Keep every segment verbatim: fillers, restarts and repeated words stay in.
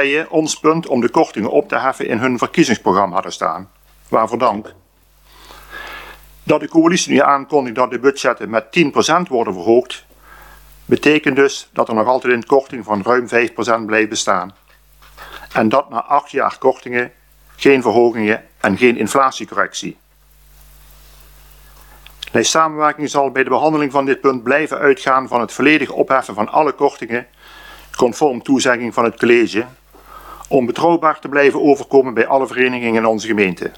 partijen ons punt om de kortingen op te heffen in hun verkiezingsprogramma hadden staan. Waarvoor dank. Dat de coalitie nu aankondigt dat de budgetten met tien procent worden verhoogd, betekent dus dat er nog altijd een korting van ruim vijf procent blijft bestaan. En dat na acht jaar kortingen, geen verhogingen en geen inflatiecorrectie. Lijst Samenwerking zal bij de behandeling van dit punt blijven uitgaan van het volledige opheffen van alle kortingen, conform toezegging van het college, om betrouwbaar te blijven overkomen bij alle verenigingen in onze gemeente.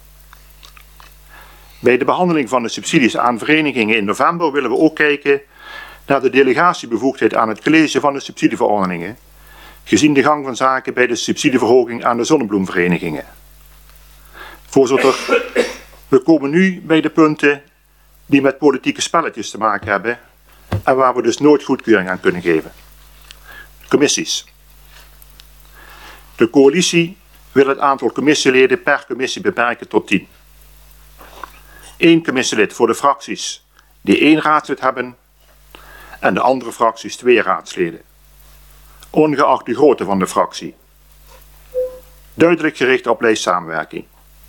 Bij de behandeling van de subsidies aan verenigingen in november willen we ook kijken naar de delegatiebevoegdheid aan het college van de subsidieverordeningen, gezien de gang van zaken bij de subsidieverhoging aan de zonnebloemverenigingen. Voorzitter, we komen nu bij de punten die met politieke spelletjes te maken hebben en waar we dus nooit goedkeuring aan kunnen geven. Commissies. De coalitie wil het aantal commissieleden per commissie beperken tot tien. Eén commissielid voor de fracties die één raadslid hebben en de andere fracties twee raadsleden, ongeacht de grootte van de fractie. Duidelijk gericht op lijstsamenwerking.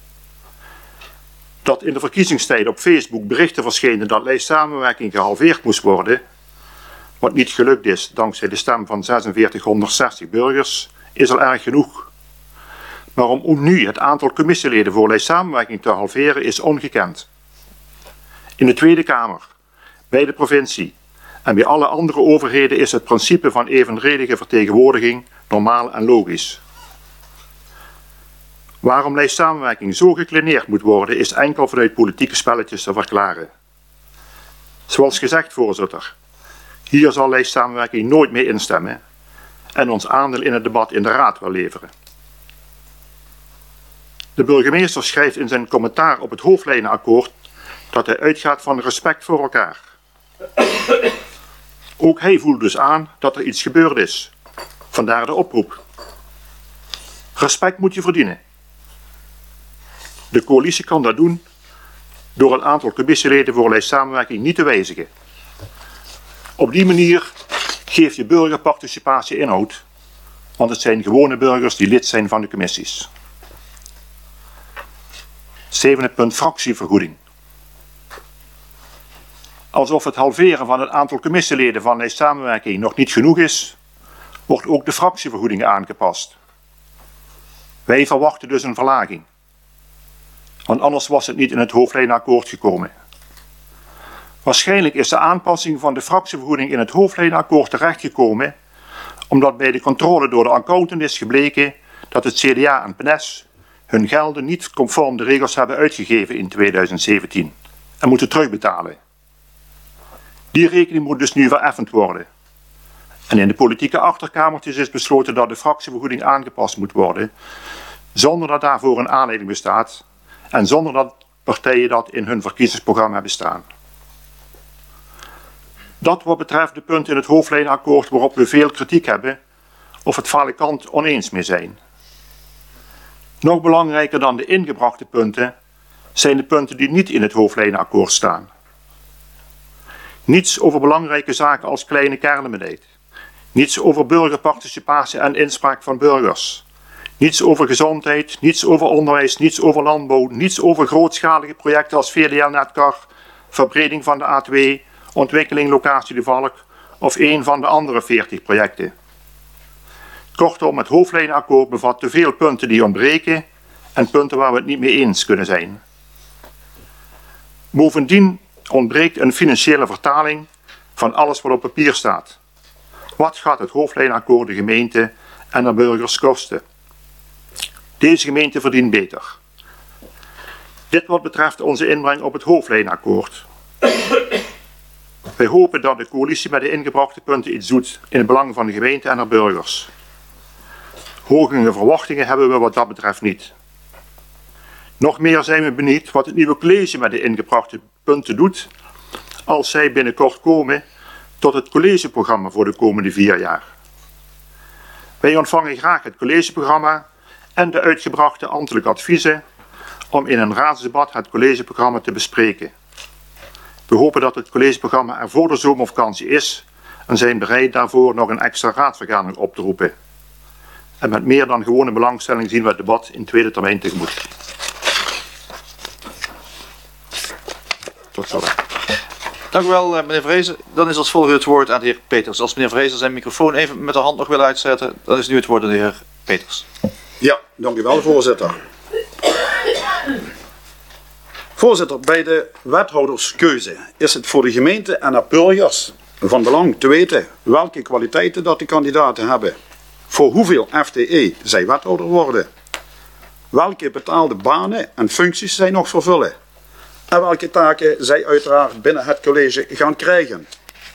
Dat in de verkiezingstijd op Facebook berichten verschenen dat lijstsamenwerking gehalveerd moest worden, wat niet gelukt is dankzij de stem van zesenveertighonderdzestig burgers, is al erg genoeg. Maar om nu het aantal commissieleden voor lijstsamenwerking te halveren is ongekend. In de Tweede Kamer, bij de provincie en bij alle andere overheden is het principe van evenredige vertegenwoordiging normaal en logisch. Waarom lijstsamenwerking zo gekleineerd moet worden is enkel vanuit politieke spelletjes te verklaren. Zoals gezegd, voorzitter, hier zal lijstsamenwerking nooit mee instemmen en ons aandeel in het debat in de Raad wel leveren. De burgemeester schrijft in zijn commentaar op het hoofdlijnenakkoord dat hij uitgaat van respect voor elkaar. Ook hij voelt dus aan dat er iets gebeurd is. Vandaar de oproep. Respect moet je verdienen. De coalitie kan dat doen door het aantal commissieleden voor lijstsamenwerking niet te wijzigen. Op die manier geeft je burgerparticipatie inhoud, want het zijn gewone burgers die lid zijn van de commissies. Zevende punt, fractievergoeding. Alsof het halveren van het aantal commissieleden van lijstsamenwerking nog niet genoeg is, wordt ook de fractievergoeding aangepast. Wij verwachten dus een verlaging, want anders was het niet in het hoofdlijnenakkoord gekomen. Waarschijnlijk is de aanpassing van de fractievergoeding in het hoofdlijnenakkoord terechtgekomen, omdat bij de controle door de accountant is gebleken dat het C D A en P N E S hun gelden niet conform de regels hebben uitgegeven in tweeduizend zeventien en moeten terugbetalen. Die rekening moet dus nu vereffend worden. En in de politieke achterkamertjes is besloten dat de fractievergoeding aangepast moet worden, zonder dat daarvoor een aanleiding bestaat en zonder dat partijen dat in hun verkiezingsprogramma hebben staan. Dat wat betreft de punten in het hoofdlijnenakkoord waarop we veel kritiek hebben of het valikant oneens mee zijn. Nog belangrijker dan de ingebrachte punten zijn de punten die niet in het hoofdlijnenakkoord staan. Niets over belangrijke zaken als kleine kernbeleid. Niets over burgerparticipatie en inspraak van burgers. Niets over gezondheid, niets over onderwijs, niets over landbouw, niets over grootschalige projecten als V D L-Netcar, verbreding van de A twee, ontwikkeling locatie de Valk of een van de andere veertig projecten. Kortom, het hoofdlijnenakkoord bevat te veel punten die ontbreken en punten waar we het niet mee eens kunnen zijn. Bovendien ontbreekt een financiële vertaling van alles wat op papier staat. Wat gaat het hoofdlijnenakkoord de gemeente en de burgers kosten? Deze gemeente verdient beter. Dit wat betreft onze inbreng op het hoofdlijnenakkoord. Wij hopen dat de coalitie met de ingebrachte punten iets doet in het belang van de gemeente en haar burgers. Hogere verwachtingen hebben we wat dat betreft niet. Nog meer zijn we benieuwd wat het nieuwe college met de ingebrachte punten doet als zij binnenkort komen tot het collegeprogramma voor de komende vier jaar. Wij ontvangen graag het collegeprogramma en de uitgebrachte ambtelijke adviezen om in een raadsdebat het collegeprogramma te bespreken. We hopen dat het collegeprogramma er voor de zomervakantie is en zijn bereid daarvoor nog een extra raadsvergadering op te roepen. En met meer dan gewone belangstelling zien we het debat in tweede termijn tegemoet. Tot zover. Dank u wel, meneer Vrezen. Dan is als volgende het woord aan de heer Peters. Als meneer Vrezen zijn microfoon even met de hand nog wil uitzetten, dan is nu het woord aan de heer Peters. Ja, dank u wel, voorzitter. Voorzitter, bij de wethouderskeuze is het voor de gemeente en haar burgers van belang te weten welke kwaliteiten dat de kandidaten hebben, voor hoeveel F T E zij wethouder worden, welke betaalde banen en functies zij nog vervullen en welke taken zij uiteraard binnen het college gaan krijgen.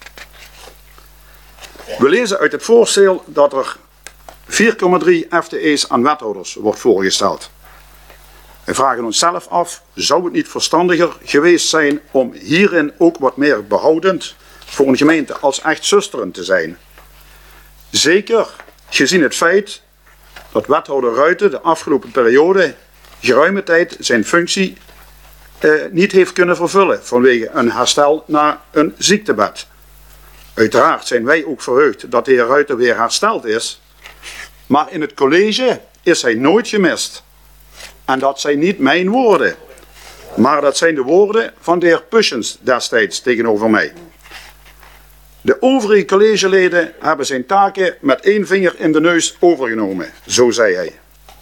We lezen uit het voorstel dat er vier komma drie F T E's aan wethouders wordt voorgesteld. We vragen onszelf af, zou het niet verstandiger geweest zijn om hierin ook wat meer behoudend voor een gemeente als echt zusterend te zijn? Zeker gezien het feit dat wethouder Ruijten de afgelopen periode geruime tijd zijn functie eh, niet heeft kunnen vervullen vanwege een herstel na een ziektebed. Uiteraard zijn wij ook verheugd dat de heer Ruijten weer hersteld is, maar in het college is hij nooit gemist. En dat zijn niet mijn woorden, maar dat zijn de woorden van de heer Puschens destijds tegenover mij. De overige collegeleden hebben zijn taken met één vinger in de neus overgenomen, zo zei hij.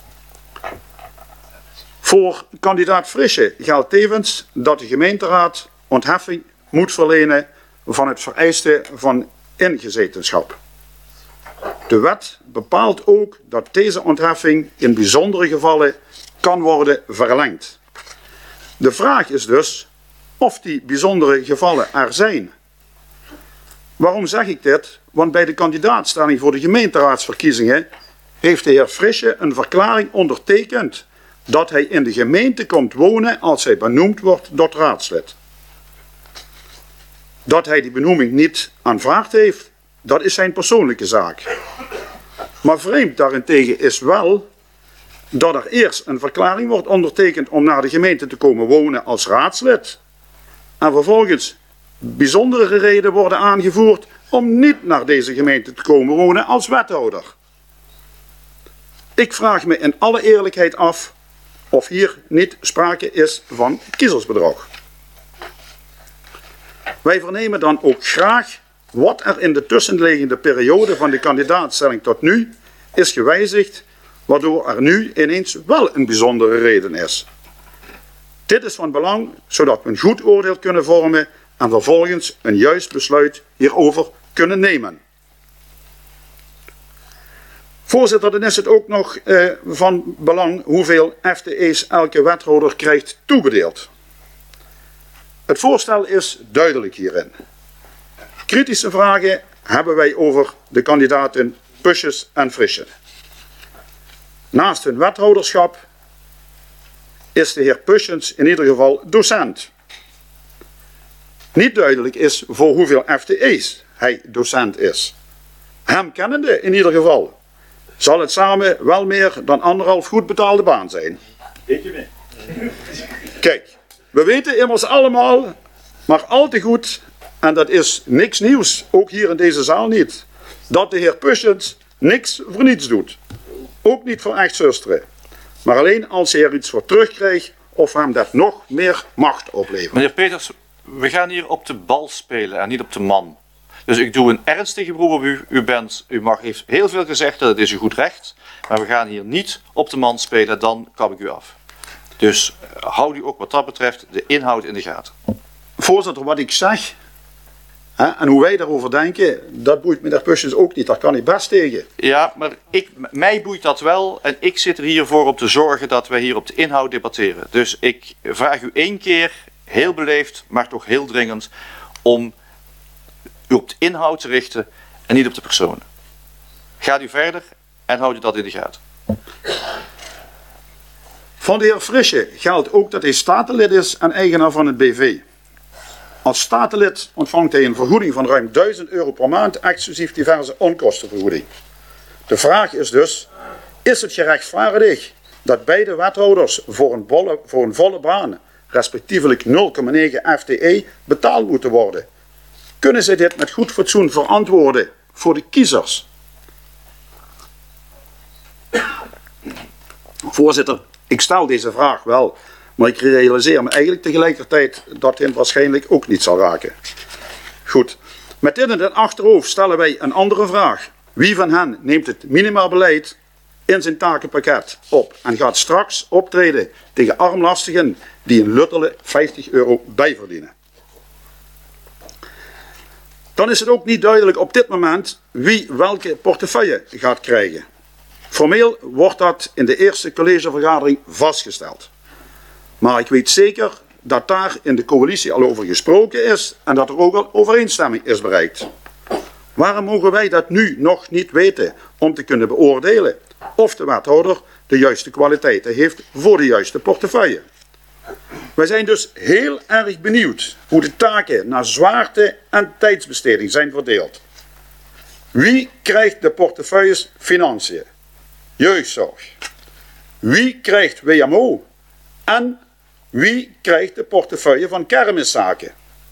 Voor kandidaat Fritsche geldt tevens dat de gemeenteraad ontheffing moet verlenen van het vereiste van ingezetenschap. De wet bepaalt ook dat deze ontheffing in bijzondere gevallen kan worden verlengd. De vraag is dus of die bijzondere gevallen er zijn. Waarom zeg ik dit? Want bij de kandidaatstelling voor de gemeenteraadsverkiezingen heeft de heer Fritsche een verklaring ondertekend dat hij in de gemeente komt wonen als hij benoemd wordt tot raadslid. Dat hij die benoeming niet aanvaard heeft, dat is zijn persoonlijke zaak. Maar vreemd daarentegen is wel dat er eerst een verklaring wordt ondertekend om naar de gemeente te komen wonen als raadslid. En vervolgens bijzondere redenen worden aangevoerd om niet naar deze gemeente te komen wonen als wethouder. Ik vraag me in alle eerlijkheid af of hier niet sprake is van kiezersbedrog. Wij vernemen dan ook graag wat er in de tussenliggende periode van de kandidaatstelling tot nu is gewijzigd, waardoor er nu ineens wel een bijzondere reden is. Dit is van belang, zodat we een goed oordeel kunnen vormen en vervolgens een juist besluit hierover kunnen nemen. Voorzitter, dan is het ook nog eh, van belang hoeveel F T E's elke wethouder krijgt toebedeeld. Het voorstel is duidelijk hierin. Kritische vragen hebben wij over de kandidaten Puschens en Fritsche. Naast hun wethouderschap is de heer Puschens in ieder geval docent. Niet duidelijk is voor hoeveel F T E's hij docent is. Hem kennende in ieder geval zal het samen wel meer dan anderhalf goed betaalde baan zijn. Kijk, we weten immers allemaal, maar al te goed, en dat is niks nieuws, ook hier in deze zaal niet, dat de heer Puschens niks voor niets doet. Ook niet voor echt zusteren. Maar alleen als hij er iets voor terugkrijgt of hem dat nog meer macht oplevert. Meneer Peters, we gaan hier op de bal spelen en niet op de man. Dus ik doe een ernstige beroep op u. U, bent, u mag, heeft heel veel gezegd, dat is uw goed recht. Maar we gaan hier niet op de man spelen, dan kap ik u af. Dus uh, houd u ook wat dat betreft de inhoud in de gaten. Voorzitter, wat ik zeg, hè, en hoe wij daarover denken, dat boeit meneer Puschens ook niet. Daar kan hij best tegen. Ja, maar ik, mij boeit dat wel. En ik zit er hiervoor op te zorgen dat wij hier op de inhoud debatteren. Dus ik vraag u één keer, heel beleefd, maar toch heel dringend, om u op de inhoud te richten en niet op de personen. Gaat u verder en houdt u dat in de gaten. Van de heer Fritsche geldt ook dat hij statenlid is en eigenaar van het B V. Als statenlid ontvangt hij een vergoeding van ruim duizend euro per maand, exclusief diverse onkostenvergoeding. De vraag is dus, is het gerechtvaardigd dat beide wethouders voor een, volle, voor een volle baan, respectievelijk nul komma negen F T E, betaald moeten worden? Kunnen zij dit met goed fatsoen verantwoorden voor de kiezers? Voorzitter, ik stel deze vraag wel, maar ik realiseer me eigenlijk tegelijkertijd dat dit waarschijnlijk ook niet zal raken. Goed, met dit in het achterhoofd stellen wij een andere vraag. Wie van hen neemt het minimabeleid in zijn takenpakket op en gaat straks optreden tegen armlastigen die een luttele vijftig euro bijverdienen? Dan is het ook niet duidelijk op dit moment wie welke portefeuille gaat krijgen. Formeel wordt dat in de eerste collegevergadering vastgesteld. Maar ik weet zeker dat daar in de coalitie al over gesproken is en dat er ook al overeenstemming is bereikt. Waarom mogen wij dat nu nog niet weten om te kunnen beoordelen of de wethouder de juiste kwaliteiten heeft voor de juiste portefeuille? Wij zijn dus heel erg benieuwd hoe de taken naar zwaarte en tijdsbesteding zijn verdeeld. Wie krijgt de portefeuilles financiën, jeugdzorg? Wie krijgt W M O? En wie krijgt de portefeuille van kermiszaken?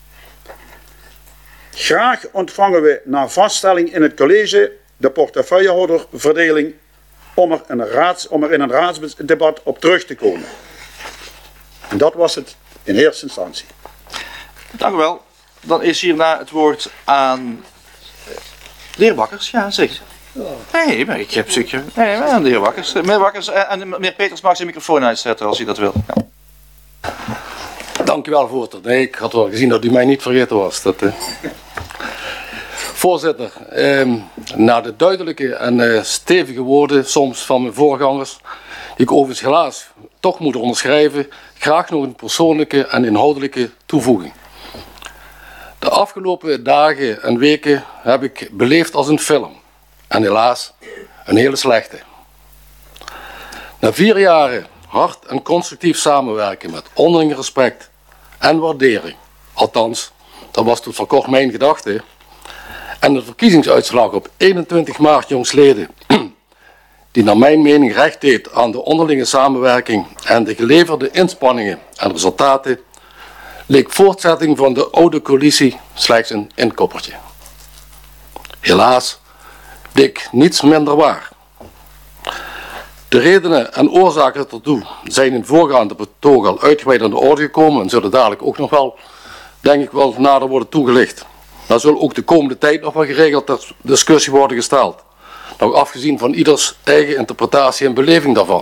Graag ontvangen we na vaststelling in het college de portefeuillehouderverdeling om er, een raads, om er in een raadsdebat op terug te komen. En dat was het in eerste instantie. Dank u wel. Dan is hierna het woord aan de heer Bakkers. Ja, zeker. Nee, maar ik heb zeker. Nee, aan de heer Bakkers. Meneer Bakkers en meneer Peters mag zijn microfoon uitzetten als u dat wil. Ja. Dank u wel, voorzitter. Nee, ik had wel gezien dat u mij niet vergeten was. Dat, uh... Voorzitter, eh, na de duidelijke en uh, stevige woorden soms van mijn voorgangers, die ik overigens helaas toch moet onderschrijven, graag nog een persoonlijke en inhoudelijke toevoeging. De afgelopen dagen en weken heb ik beleefd als een film. En helaas een hele slechte. Na vier jaren hard en constructief samenwerken met onderling respect en waardering, althans, dat was tot voor kort mijn gedachte, en de verkiezingsuitslag op eenentwintig maart jongsleden, die naar mijn mening recht deed aan de onderlinge samenwerking en de geleverde inspanningen en resultaten, leek voortzetting van de oude coalitie slechts een inkoppertje. Helaas bleek niets minder waar. De redenen en oorzaken ertoe zijn in voorgaande betoog al uitgebreid aan de orde gekomen en zullen dadelijk ook nog wel, denk ik wel, nader worden toegelicht. Daar zal ook de komende tijd nog wel geregeld ter discussie worden gesteld. Nog afgezien van ieders eigen interpretatie en beleving daarvan.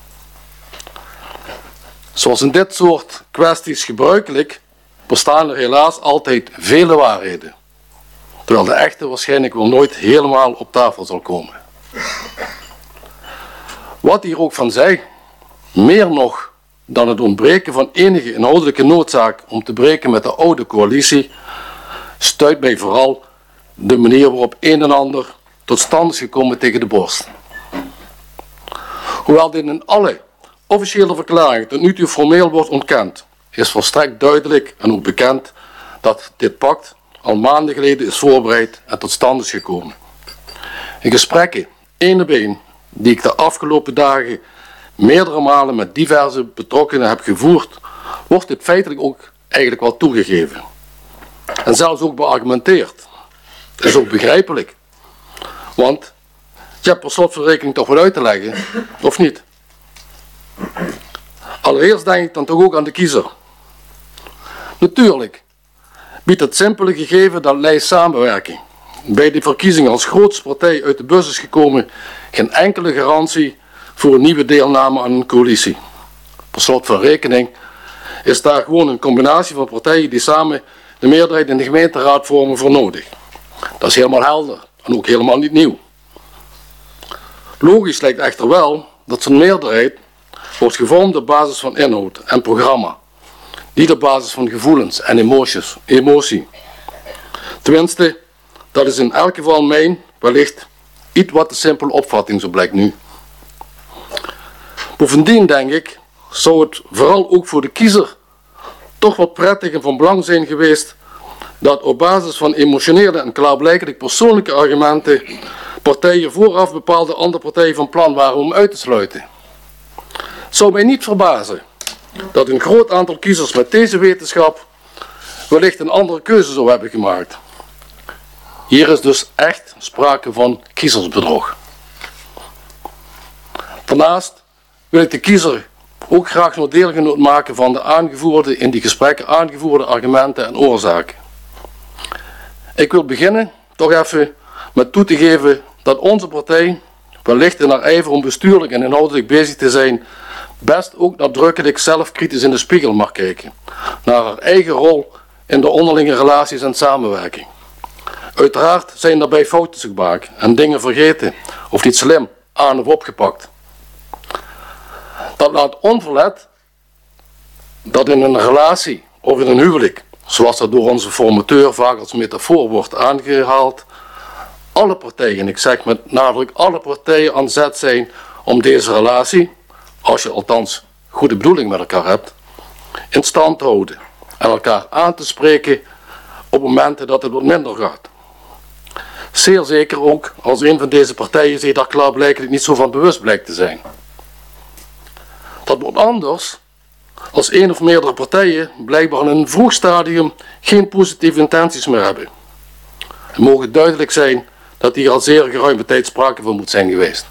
Zoals in dit soort kwesties gebruikelijk, bestaan er helaas altijd vele waarheden. Terwijl de echte waarschijnlijk wel nooit helemaal op tafel zal komen. Wat hier ook van zij, meer nog dan het ontbreken van enige inhoudelijke noodzaak om te breken met de oude coalitie, stuit mij vooral de manier waarop een en ander tot stand is gekomen tegen de borst. Hoewel dit in alle officiële verklaringen tot nu toe formeel wordt ontkend, is volstrekt duidelijk en ook bekend dat dit pact al maanden geleden is voorbereid en tot stand is gekomen. In gesprekken, één op één, die ik de afgelopen dagen meerdere malen met diverse betrokkenen heb gevoerd, wordt dit feitelijk ook eigenlijk wel toegegeven. En zelfs ook beargumenteerd. Dat is ook begrijpelijk. Want je hebt per slot van rekening toch wat uit te leggen, of niet? Allereerst denk ik dan toch ook aan de kiezer. Natuurlijk biedt het simpele gegeven dat lijst samenwerking bij de verkiezingen als grootste partij uit de bus is gekomen geen enkele garantie voor een nieuwe deelname aan een coalitie. Per slot van rekening is daar gewoon een combinatie van partijen die samen de meerderheid in de gemeenteraad vormen voor nodig. Dat is helemaal helder en ook helemaal niet nieuw. Logisch lijkt echter wel dat zo'n meerderheid wordt gevormd op basis van inhoud en programma, niet op basis van gevoelens en emoties, emotie. Tenminste, dat is in elk geval mijn, wellicht iets wat te simpele opvatting, zo blijkt nu. Bovendien denk ik, zou het vooral ook voor de kiezer toch wat prettig en van belang zijn geweest dat op basis van emotionele en klaarblijkelijk persoonlijke argumenten partijen vooraf bepaalde andere partijen van plan waren om uit te sluiten. Het zou mij niet verbazen dat een groot aantal kiezers met deze wetenschap wellicht een andere keuze zou hebben gemaakt. Hier is dus echt sprake van kiezersbedrog. Daarnaast wil ik de kiezer ook graag nog deelgenoot maken van de aangevoerde, in die gesprekken aangevoerde argumenten en oorzaken. Ik wil beginnen toch even met toe te geven dat onze partij, wellicht in haar ijver om bestuurlijk en inhoudelijk bezig te zijn, best ook nadrukkelijk zelfkritisch in de spiegel mag kijken, naar haar eigen rol in de onderlinge relaties en samenwerking. Uiteraard zijn daarbij fouten gemaakt en dingen vergeten of niet slim aan of opgepakt. Dat laat onverlet dat in een relatie of in een huwelijk, zoals dat door onze formateur vaak als metafoor wordt aangehaald, alle partijen, ik zeg met nadruk alle partijen aan zet zijn om deze relatie, als je althans goede bedoeling met elkaar hebt, in stand te houden en elkaar aan te spreken op momenten dat het wat minder gaat. Zeer zeker ook als een van deze partijen zich daar klaarblijkelijk niet zo van bewust blijkt te zijn. Dat wordt anders als één of meerdere partijen blijkbaar in een vroeg stadium geen positieve intenties meer hebben. Het mogen duidelijk zijn dat hier al zeer geruime tijd sprake van moet zijn geweest.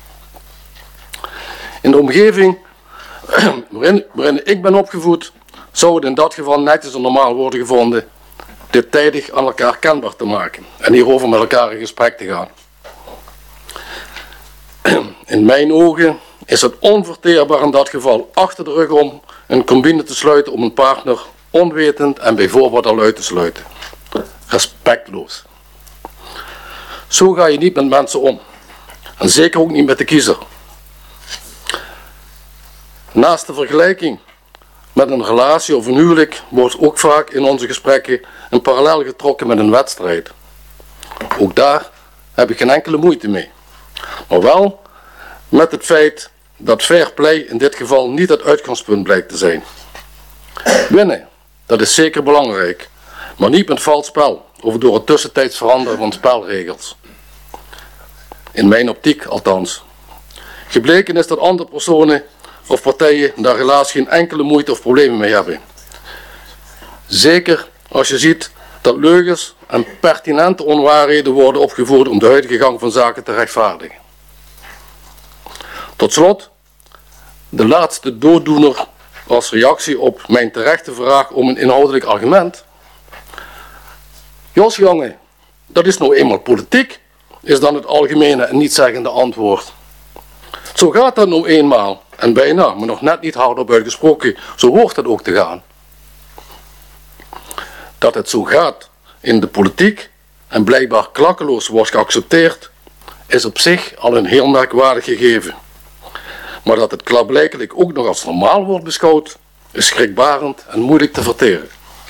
In de omgeving waarin, waarin ik ben opgevoed, zou het in dat geval netjes en normaal worden gevonden dit tijdig aan elkaar kenbaar te maken en hierover met elkaar in gesprek te gaan. In mijn ogen is het onverteerbaar in dat geval achter de rug om een combine te sluiten om een partner onwetend en bij voorbaat al uit te sluiten. Respectloos. Zo ga je niet met mensen om. En zeker ook niet met de kiezer. Naast de vergelijking met een relatie of een huwelijk wordt ook vaak in onze gesprekken een parallel getrokken met een wedstrijd. Ook daar heb ik geen enkele moeite mee. Maar wel met het feit dat fair play in dit geval niet het uitgangspunt blijkt te zijn. Winnen, dat is zeker belangrijk, maar niet met vals spel of door het tussentijds veranderen van spelregels. In mijn optiek althans. Gebleken is dat andere personen of partijen daar helaas geen enkele moeite of problemen mee hebben. Zeker als je ziet dat leugens en pertinente onwaarheden worden opgevoerd om de huidige gang van zaken te rechtvaardigen. Tot slot, de laatste dooddoener als reactie op mijn terechte vraag om een inhoudelijk argument. Jos jongen, dat is nou eenmaal politiek, is dan het algemene en nietzeggende antwoord. Zo gaat dat nou eenmaal, en bijna, maar nog net niet hardop uitgesproken, zo hoort het ook te gaan. Dat het zo gaat in de politiek en blijkbaar klakkeloos wordt geaccepteerd, is op zich al een heel merkwaardig gegeven. Maar dat het klaarblijkelijk ook nog als normaal wordt beschouwd, is schrikbarend en moeilijk te verteren.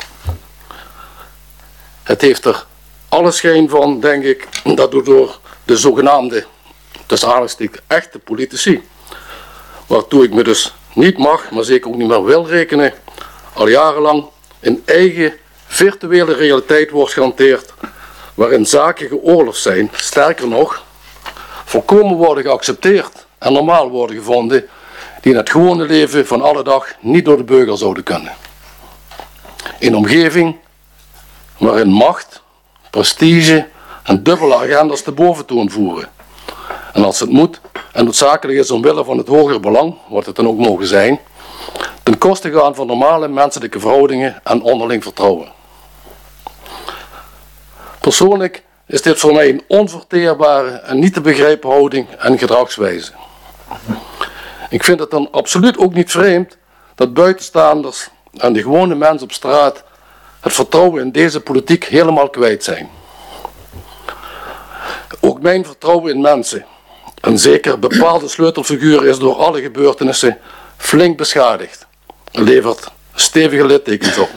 Het heeft er alle schijn van, denk ik, dat door de zogenaamde, tussen aanhalingstekens, echte politici, waartoe ik me dus niet mag, maar zeker ook niet meer wil rekenen, al jarenlang een eigen virtuele realiteit wordt gehanteerd, waarin zaken geoorloofd zijn, sterker nog, volkomen worden geaccepteerd en normaal worden gevonden, die in het gewone leven van alle dag niet door de beugel zouden kunnen. Een omgeving waarin macht, prestige en dubbele agendas te boventoon voeren. En als het moet en noodzakelijk is omwille van het hogere belang, wat het dan ook mogen zijn, ten koste gaan van normale menselijke verhoudingen en onderling vertrouwen. Persoonlijk is dit voor mij een onverteerbare en niet te begrijpen houding en gedragswijze. Ik vind het dan absoluut ook niet vreemd dat buitenstaanders en de gewone mens op straat het vertrouwen in deze politiek helemaal kwijt zijn. Ook mijn vertrouwen in mensen, en zeker bepaalde sleutelfiguren, is door alle gebeurtenissen flink beschadigd en levert stevige littekens op.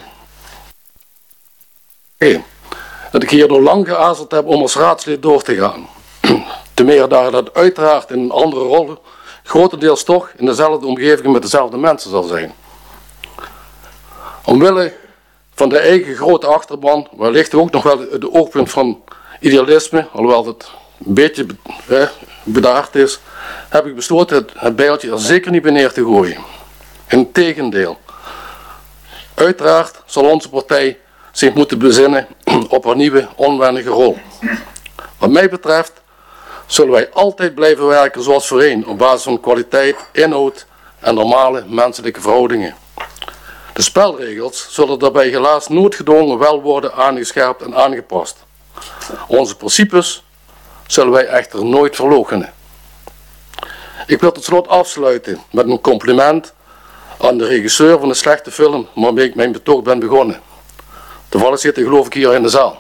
Oké, dat ik hierdoor lang geazeld heb om als raadslid door te gaan. Te meer daar dat uiteraard in een andere rol grotendeels toch in dezelfde omgeving met dezelfde mensen zal zijn. Omwille van de eigen grote achterban, wellicht ook nog wel het oogpunt van idealisme, alhoewel het een beetje eh, bedaard is, heb ik besloten het, het bijltje er zeker niet bij neer te gooien. Integendeel. Uiteraard zal onze partij zich moeten bezinnen op haar nieuwe onwennige rol. Wat mij betreft zullen wij altijd blijven werken zoals voorheen, op basis van kwaliteit, inhoud en normale menselijke verhoudingen. De spelregels zullen daarbij helaas noodgedwongen wel worden aangescherpt en aangepast. Onze principes zullen wij echter nooit verloochenen. Ik wil tot slot afsluiten met een compliment aan de regisseur van de slechte film waarmee ik mijn betoog ben begonnen. Toevallig zit hij geloof ik hier in de zaal.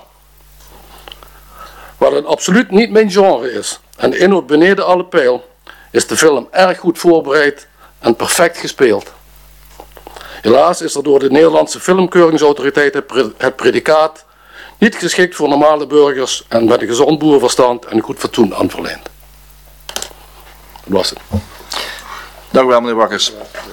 Wat het absoluut niet mijn genre is en de inhoud beneden alle pijl, is de film erg goed voorbereid en perfect gespeeld. Helaas is er door de Nederlandse Filmkeuringsautoriteit het predicaat niet geschikt voor normale burgers en met een gezond boerenverstand en goed fatsoen aan verleend. Dat was het. Dank u wel, meneer Wakkers.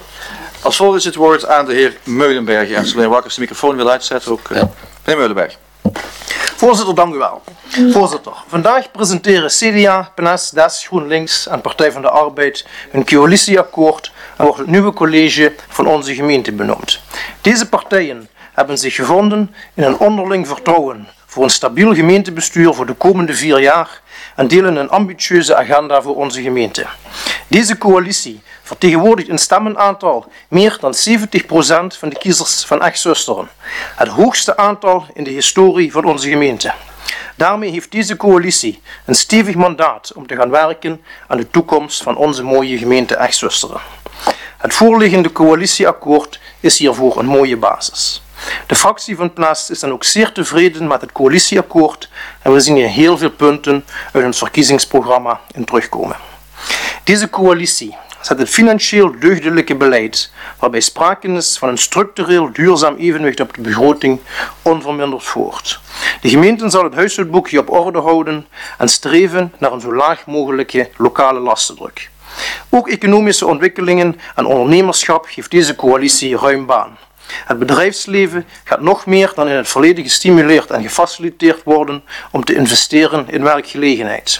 Als volgende is het woord aan de heer Meulenberg. En als meneer Wakkers de microfoon wil uitzetten, ook uh, meneer Meulenberg. Voorzitter, dank u wel. Voorzitter, vandaag presenteren C D A, P N S, D E S, GroenLinks en Partij van de Arbeid een coalitieakkoord en wordt het nieuwe college van onze gemeente benoemd. Deze partijen hebben zich gevonden in een onderling vertrouwen voor een stabiel gemeentebestuur voor de komende vier jaar en delen een ambitieuze agenda voor onze gemeente. Deze coalitie vertegenwoordigt een stemmenaantal meer dan zeventig procent van de kiezers van Echt-Zusteren, het hoogste aantal in de historie van onze gemeente. Daarmee heeft deze coalitie een stevig mandaat om te gaan werken aan de toekomst van onze mooie gemeente Echt-Zusteren. Het voorliggende coalitieakkoord is hiervoor een mooie basis. De fractie van P N S is dan ook zeer tevreden met het coalitieakkoord en we zien hier heel veel punten uit ons verkiezingsprogramma in terugkomen. Deze coalitie zet het financieel deugdelijke beleid, waarbij sprake is van een structureel duurzaam evenwicht op de begroting, onverminderd voort. De gemeente zal het huishoudboekje op orde houden en streven naar een zo laag mogelijke lokale lastendruk. Ook economische ontwikkelingen en ondernemerschap geeft deze coalitie ruim baan. Het bedrijfsleven gaat nog meer dan in het verleden gestimuleerd en gefaciliteerd worden om te investeren in werkgelegenheid.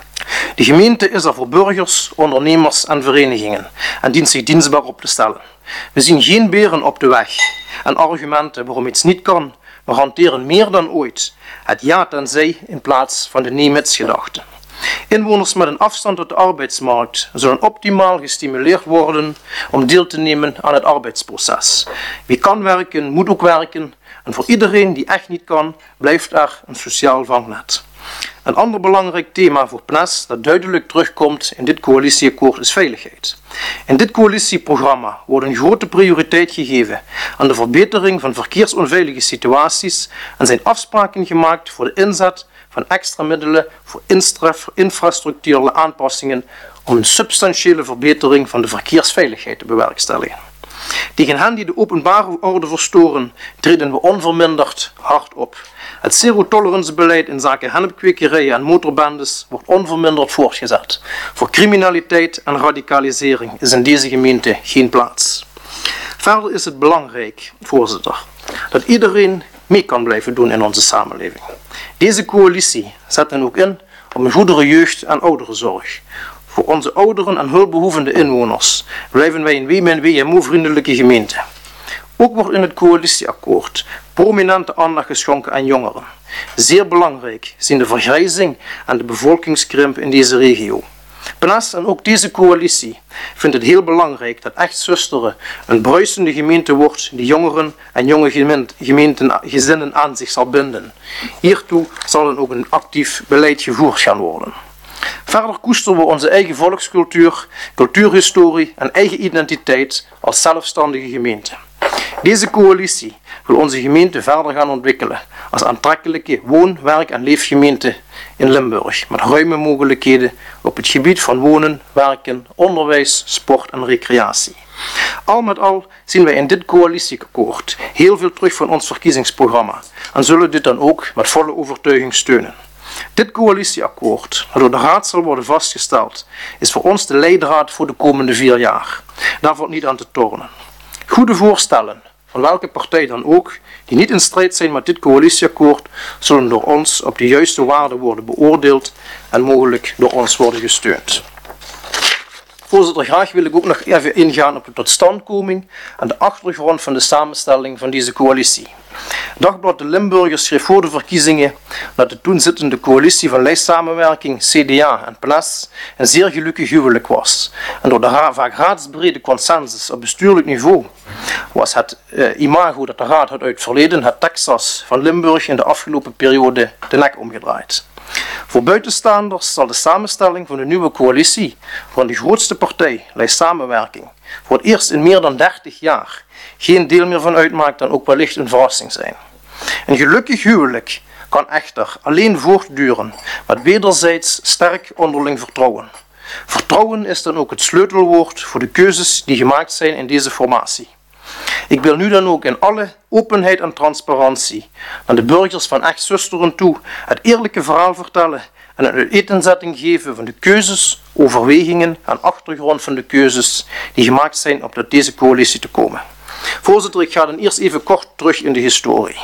De gemeente is er voor burgers, ondernemers en verenigingen en dient zich dienstbaar op te stellen. We zien geen beren op de weg en argumenten waarom iets niet kan, maar hanteren meer dan ooit het ja tenzij in plaats van de nee-mits-gedachte. Inwoners met een afstand tot de arbeidsmarkt zullen optimaal gestimuleerd worden om deel te nemen aan het arbeidsproces. Wie kan werken, moet ook werken en voor iedereen die echt niet kan, blijft er een sociaal vangnet. Een ander belangrijk thema voor P N S dat duidelijk terugkomt in dit coalitieakkoord is veiligheid. In dit coalitieprogramma wordt een grote prioriteit gegeven aan de verbetering van verkeersonveilige situaties en zijn afspraken gemaakt voor de inzet van extra middelen voor infrastructurele aanpassingen om een substantiële verbetering van de verkeersveiligheid te bewerkstelligen. Tegen hen die de openbare orde verstoren, treden we onverminderd hard op. Het zero-tolerance-beleid in zaken hennepkwekerijen en motorbendes wordt onverminderd voortgezet. Voor criminaliteit en radicalisering is in deze gemeente geen plaats. Verder is het belangrijk, voorzitter, dat iedereen mee kan blijven doen in onze samenleving. Deze coalitie zet dan ook in op een goedere jeugd- en ouderenzorg. Voor onze ouderen en hulpbehoevende inwoners blijven wij een W M W M O-vriendelijke gemeente. Ook wordt in het coalitieakkoord prominente aandacht geschonken aan jongeren. Zeer belangrijk zijn de vergrijzing en de bevolkingskrimp in deze regio. P N S en ook deze coalitie vindt het heel belangrijk dat Echt-Zusteren een bruisende gemeente wordt die jongeren en jonge gemeenten, gezinnen aan zich zal binden. Hiertoe zal dan ook een actief beleid gevoerd gaan worden. Verder koesteren we onze eigen volkscultuur, cultuurhistorie en eigen identiteit als zelfstandige gemeente. Deze coalitie wil onze gemeente verder gaan ontwikkelen als aantrekkelijke woon-, werk- en leefgemeente in Limburg, met ruime mogelijkheden op het gebied van wonen, werken, onderwijs, sport en recreatie. Al met al zien wij in dit coalitieakkoord heel veel terug van ons verkiezingsprogramma en zullen dit dan ook met volle overtuiging steunen. Dit coalitieakkoord, dat door de Raad zal worden vastgesteld, is voor ons de leidraad voor de komende vier jaar. Daar valt niet aan te tornen. Goede voorstellen, van welke partij dan ook, die niet in strijd zijn met dit coalitieakkoord, zullen door ons op de juiste waarden worden beoordeeld en mogelijk door ons worden gesteund. Voorzitter, graag wil ik ook nog even ingaan op de totstandkoming en de achtergrond van de samenstelling van deze coalitie. Dagblad De Limburger schreef voor de verkiezingen dat de toen zittende coalitie van lijstsamenwerking, C D A en P N A S een zeer gelukkig huwelijk was. En door de ra vaak raadsbrede consensus op bestuurlijk niveau was het uh, imago dat de raad had uit het verleden, het Texas van Limburg, in de afgelopen periode de nek omgedraaid. Voor buitenstaanders zal de samenstelling van de nieuwe coalitie van de grootste partij, lijstsamenwerking, voor het eerst in meer dan dertig jaar geen deel meer van uitmaakt dan ook wellicht een verrassing zijn. Een gelukkig huwelijk kan echter alleen voortduren met wederzijds sterk onderling vertrouwen. Vertrouwen is dan ook het sleutelwoord voor de keuzes die gemaakt zijn in deze formatie. Ik wil nu dan ook in alle openheid en transparantie aan de burgers van Echt Zusteren toe het eerlijke verhaal vertellen en een uiteenzetting geven van de keuzes, overwegingen en achtergrond van de keuzes die gemaakt zijn om tot deze coalitie te komen. Voorzitter, ik ga dan eerst even kort terug in de historie.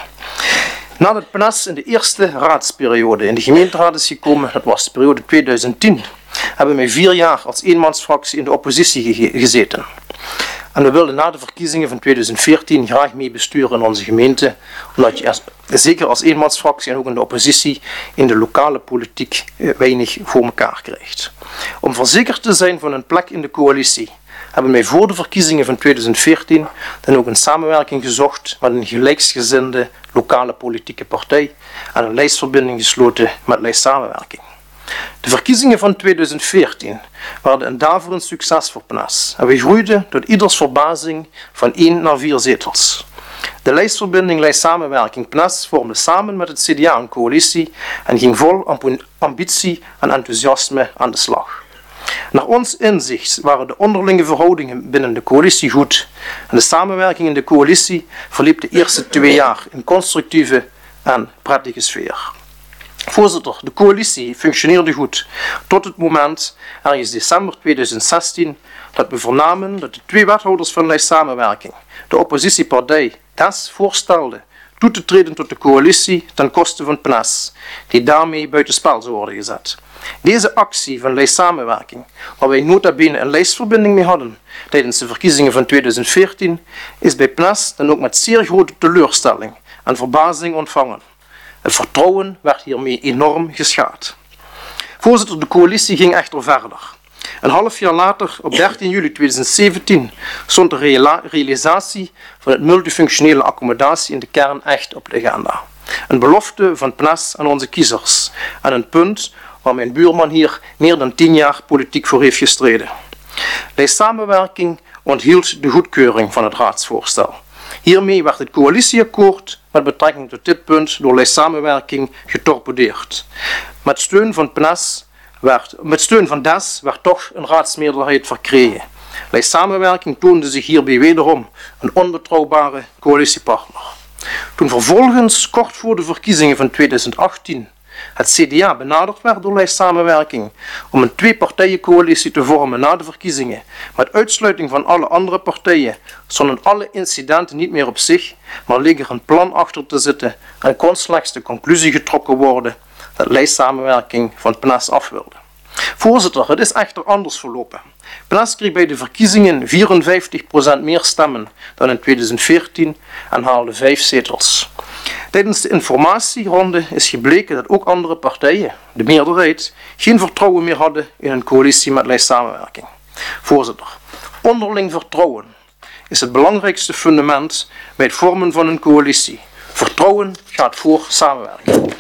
Nadat P N A S in de eerste raadsperiode in de gemeenteraad is gekomen, dat was de periode tweeduizend tien, hebben wij vier jaar als eenmansfractie in de oppositie ge gezeten. En we wilden na de verkiezingen van tweeduizend veertien graag mee besturen in onze gemeente, omdat je als, zeker als eenmansfractie en ook in de oppositie in de lokale politiek weinig voor elkaar krijgt. Om verzekerd te zijn van een plek in de coalitie, hebben wij voor de verkiezingen van tweeduizend veertien dan ook een samenwerking gezocht met een gelijksgezinde lokale politieke partij en een lijstverbinding gesloten met lijstsamenwerking. De verkiezingen van tweeduizend veertien waren een daverend succes voor P N A S en we groeiden tot ieders verbazing van één naar vier zetels. De lijstverbinding lijstsamenwerking P N A S vormde samen met het C D A een coalitie en ging vol ambitie en enthousiasme aan de slag. Naar ons inzicht waren de onderlinge verhoudingen binnen de coalitie goed en de samenwerking in de coalitie verliep de eerste twee jaar in constructieve en prettige sfeer. Voorzitter, de coalitie functioneerde goed tot het moment, ergens december tweeduizend zestien, dat we vernamen dat de twee wethouders van lijstsamenwerking de oppositiepartij D E S voorstelde toe te treden tot de coalitie ten koste van P N A S, die daarmee buitenspel zou worden gezet. Deze actie van lijstsamenwerking, waar wij nota bene een lijstverbinding mee hadden tijdens de verkiezingen van tweeduizend veertien, is bij P N A S dan ook met zeer grote teleurstelling en verbazing ontvangen. Het vertrouwen werd hiermee enorm geschaad. Voorzitter, de coalitie ging echter verder. Een half jaar later, op dertien juli tweeduizend zeventien, stond de reala realisatie van het multifunctionele accommodatie in de kern echt op de agenda. Een belofte van P N A S aan onze kiezers en een punt waar mijn buurman hier meer dan tien jaar politiek voor heeft gestreden. Lijstsamenwerking onthield de goedkeuring van het raadsvoorstel. Hiermee werd het coalitieakkoord met betrekking tot dit punt door lijstsamenwerking getorpedeerd. Met steun van P N A S werd, met steun van D E S werd toch een raadsmeerderheid verkregen. Lijstsamenwerking toonde zich hierbij wederom een onbetrouwbare coalitiepartner. Toen vervolgens, kort voor de verkiezingen van tweeduizend achttien, het C D A benaderd werd door lijstsamenwerking om een twee-partijencoalitie te vormen na de verkiezingen, met uitsluiting van alle andere partijen, stonden alle incidenten niet meer op zich, maar leek er een plan achter te zitten en kon slechts de conclusie getrokken worden dat lijstsamenwerking van P N A S af wilde. Voorzitter, het is echter anders verlopen. P N A S kreeg bij de verkiezingen vierenvijftig procent meer stemmen dan in tweeduizend veertien en haalde vijf zetels. Tijdens de informatieronde is gebleken dat ook andere partijen, de meerderheid, geen vertrouwen meer hadden in een coalitie met lijstsamenwerking. Voorzitter, onderling vertrouwen is het belangrijkste fundament bij het vormen van een coalitie. Vertrouwen gaat voor samenwerking.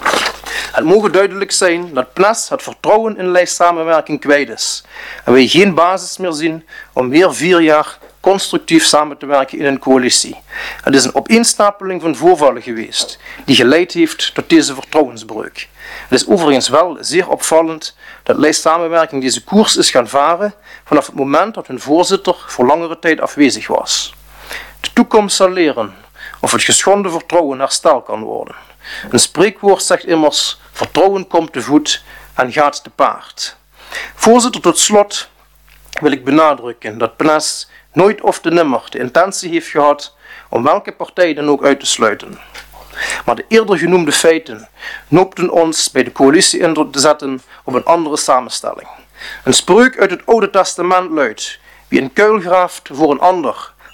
Het mogen duidelijk zijn dat P N A S het vertrouwen in lijstsamenwerking kwijt is en wij geen basis meer zien om weer vier jaar constructief samen te werken in een coalitie. Het is een opeenstapeling van voorvallen geweest die geleid heeft tot deze vertrouwensbreuk. Het is overigens wel zeer opvallend dat lijstsamenwerking deze koers is gaan varen vanaf het moment dat hun voorzitter voor langere tijd afwezig was. De toekomst zal leren of het geschonden vertrouwen hersteld kan worden. Een spreekwoord zegt immers: vertrouwen komt te voet en gaat te paard. Voorzitter, tot slot wil ik benadrukken dat P N A S nooit of te nimmer de intentie heeft gehad om welke partij dan ook uit te sluiten. Maar de eerder genoemde feiten noopten ons bij de coalitie in te zetten op een andere samenstelling. Een spreuk uit het Oude Testament luidt: wie een kuil graaft voor een ander,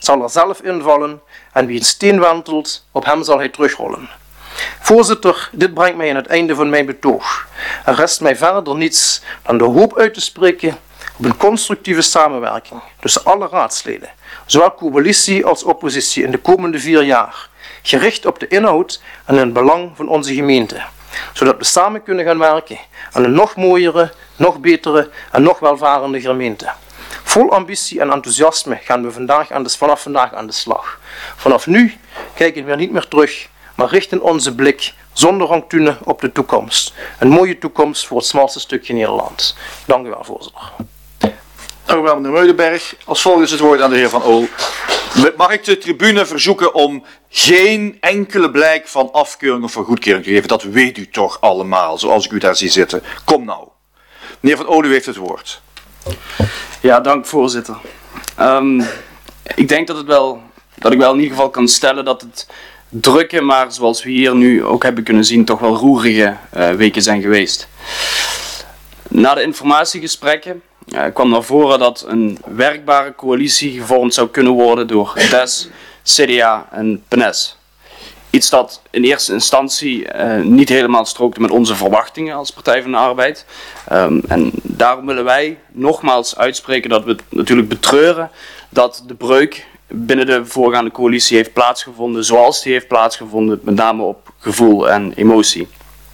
zal er zelf invallen en wie een steen wentelt, op hem zal hij terugrollen. Voorzitter, dit brengt mij aan het einde van mijn betoog. Er rest mij verder niets dan de hoop uit te spreken op een constructieve samenwerking tussen alle raadsleden, zowel coalitie als oppositie in de komende vier jaar, gericht op de inhoud en het belang van onze gemeente, zodat we samen kunnen gaan werken aan een nog mooiere, nog betere en nog welvarende gemeente. Vol ambitie en enthousiasme gaan we vandaag aan de, vanaf vandaag aan de slag. Vanaf nu kijken we niet meer terug, maar richten onze blik zonder rancune op de toekomst. Een mooie toekomst voor het smalste stukje Nederland. Dank u wel, voorzitter. Dank u wel, meneer Meulenberg. Als volgens het woord aan de heer Van Oel. Mag ik de tribune verzoeken om geen enkele blijk van afkeuring of van goedkeuring te geven? Dat weet u toch allemaal, zoals ik u daar zie zitten. Kom nou. Meneer Van Oel, u heeft het woord. Ja, dank voorzitter. Um, ik denk dat, het wel, dat ik wel in ieder geval kan stellen dat het drukke, maar zoals we hier nu ook hebben kunnen zien, toch wel roerige uh, weken zijn geweest. Na de informatiegesprekken uh, kwam naar voren dat een werkbare coalitie gevormd zou kunnen worden door D E S, C D A en P N E S. Iets dat in eerste instantie uh, niet helemaal strookte met onze verwachtingen als Partij van de Arbeid. Um, en daarom willen wij nogmaals uitspreken dat we het natuurlijk betreuren dat de breuk binnen de voorgaande coalitie heeft plaatsgevonden zoals die heeft plaatsgevonden, met name op gevoel en emotie.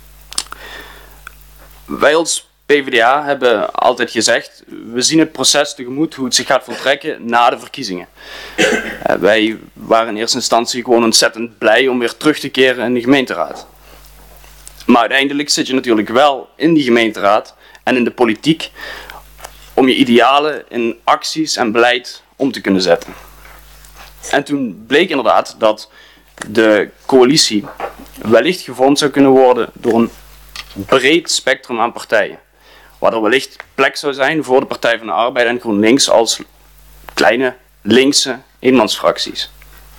Wij als P v d A hebben altijd gezegd, we zien het proces tegemoet hoe het zich gaat voltrekken na de verkiezingen. Uh, wij waren in eerste instantie gewoon ontzettend blij om weer terug te keren in de gemeenteraad. Maar uiteindelijk zit je natuurlijk wel in die gemeenteraad en in de politiek om je idealen in acties en beleid om te kunnen zetten. En toen bleek inderdaad dat de coalitie wellicht gevormd zou kunnen worden door een breed spectrum aan partijen. Waar er wellicht plek zou zijn voor de Partij van de Arbeid en GroenLinks als kleine linkse eenmansfracties.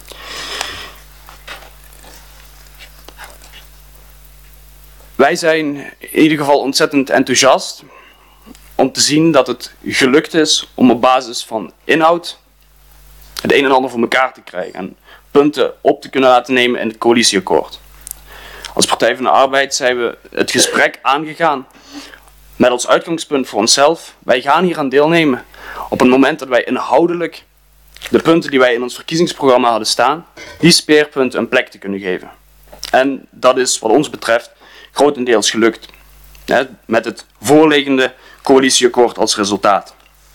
Wij zijn in ieder geval ontzettend enthousiast om te zien dat het gelukt is om op basis van inhoud het een en ander voor elkaar te krijgen en punten op te kunnen laten nemen in het coalitieakkoord. Als Partij van de Arbeid zijn we het gesprek aangegaan met als uitgangspunt voor onszelf, wij gaan hier aan deelnemen op het moment dat wij inhoudelijk de punten die wij in ons verkiezingsprogramma hadden staan, die speerpunten een plek te kunnen geven. En dat is wat ons betreft grotendeels gelukt, hè, met het voorliggende coalitieakkoord als resultaat.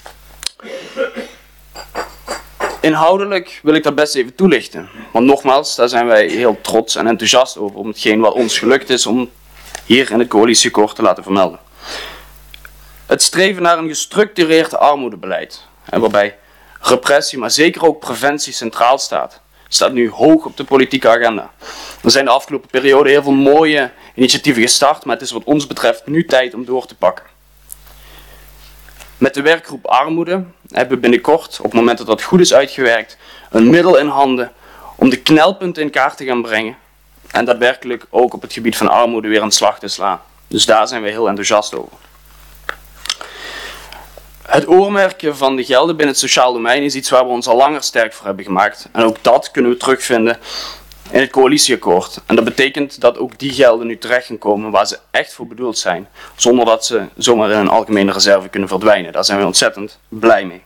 Inhoudelijk wil ik dat best even toelichten, want nogmaals, daar zijn wij heel trots en enthousiast over om hetgeen wat ons gelukt is om hier in het coalitieakkoord te laten vermelden. Het streven naar een gestructureerd armoedebeleid, en waarbij repressie, maar zeker ook preventie centraal staat, staat nu hoog op de politieke agenda. Er zijn de afgelopen periode heel veel mooie initiatieven gestart, maar het is wat ons betreft nu tijd om door te pakken. Met de werkgroep Armoede hebben we binnenkort, op het moment dat dat goed is uitgewerkt, een middel in handen om de knelpunten in kaart te gaan brengen en daadwerkelijk ook op het gebied van armoede weer aan de slag te slaan. Dus daar zijn we heel enthousiast over. Het oormerken van de gelden binnen het sociaal domein is iets waar we ons al langer sterk voor hebben gemaakt. En ook dat kunnen we terugvinden in het coalitieakkoord. En dat betekent dat ook die gelden nu terecht gaan komen waar ze echt voor bedoeld zijn. Zonder dat ze zomaar in een algemene reserve kunnen verdwijnen. Daar zijn we ontzettend blij mee.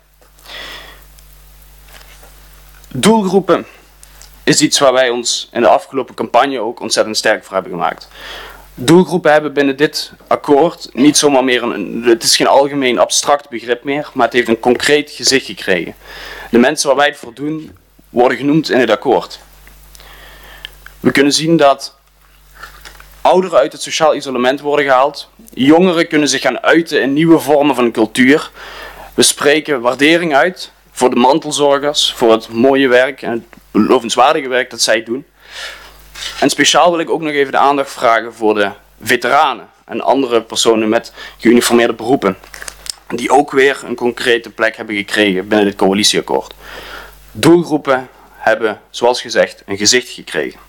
Doelgroepen is iets waar wij ons in de afgelopen campagne ook ontzettend sterk voor hebben gemaakt. Doelgroepen hebben binnen dit akkoord niet zomaar meer een, het is geen algemeen abstract begrip meer, maar het heeft een concreet gezicht gekregen. De mensen waar wij het voor doen, worden genoemd in het akkoord. We kunnen zien dat ouderen uit het sociaal isolement worden gehaald, jongeren kunnen zich gaan uiten in nieuwe vormen van cultuur. We spreken waardering uit voor de mantelzorgers, voor het mooie werk en het belovenswaardige werk dat zij doen. En speciaal wil ik ook nog even de aandacht vragen voor de veteranen en andere personen met geuniformeerde beroepen. Die ook weer een concrete plek hebben gekregen binnen dit coalitieakkoord. Doelgroepen hebben, zoals gezegd, een gezicht gekregen.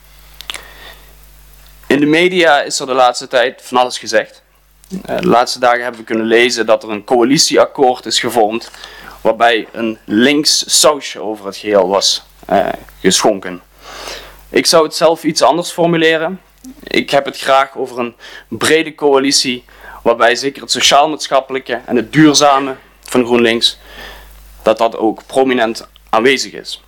In de media is er de laatste tijd van alles gezegd. De laatste dagen hebben we kunnen lezen dat er een coalitieakkoord is gevormd waarbij een links sausje over het geheel was uh, geschonken. Ik zou het zelf iets anders formuleren. Ik heb het graag over een brede coalitie, waarbij zeker het sociaal-maatschappelijke en het duurzame van GroenLinks, dat dat ook prominent aanwezig is.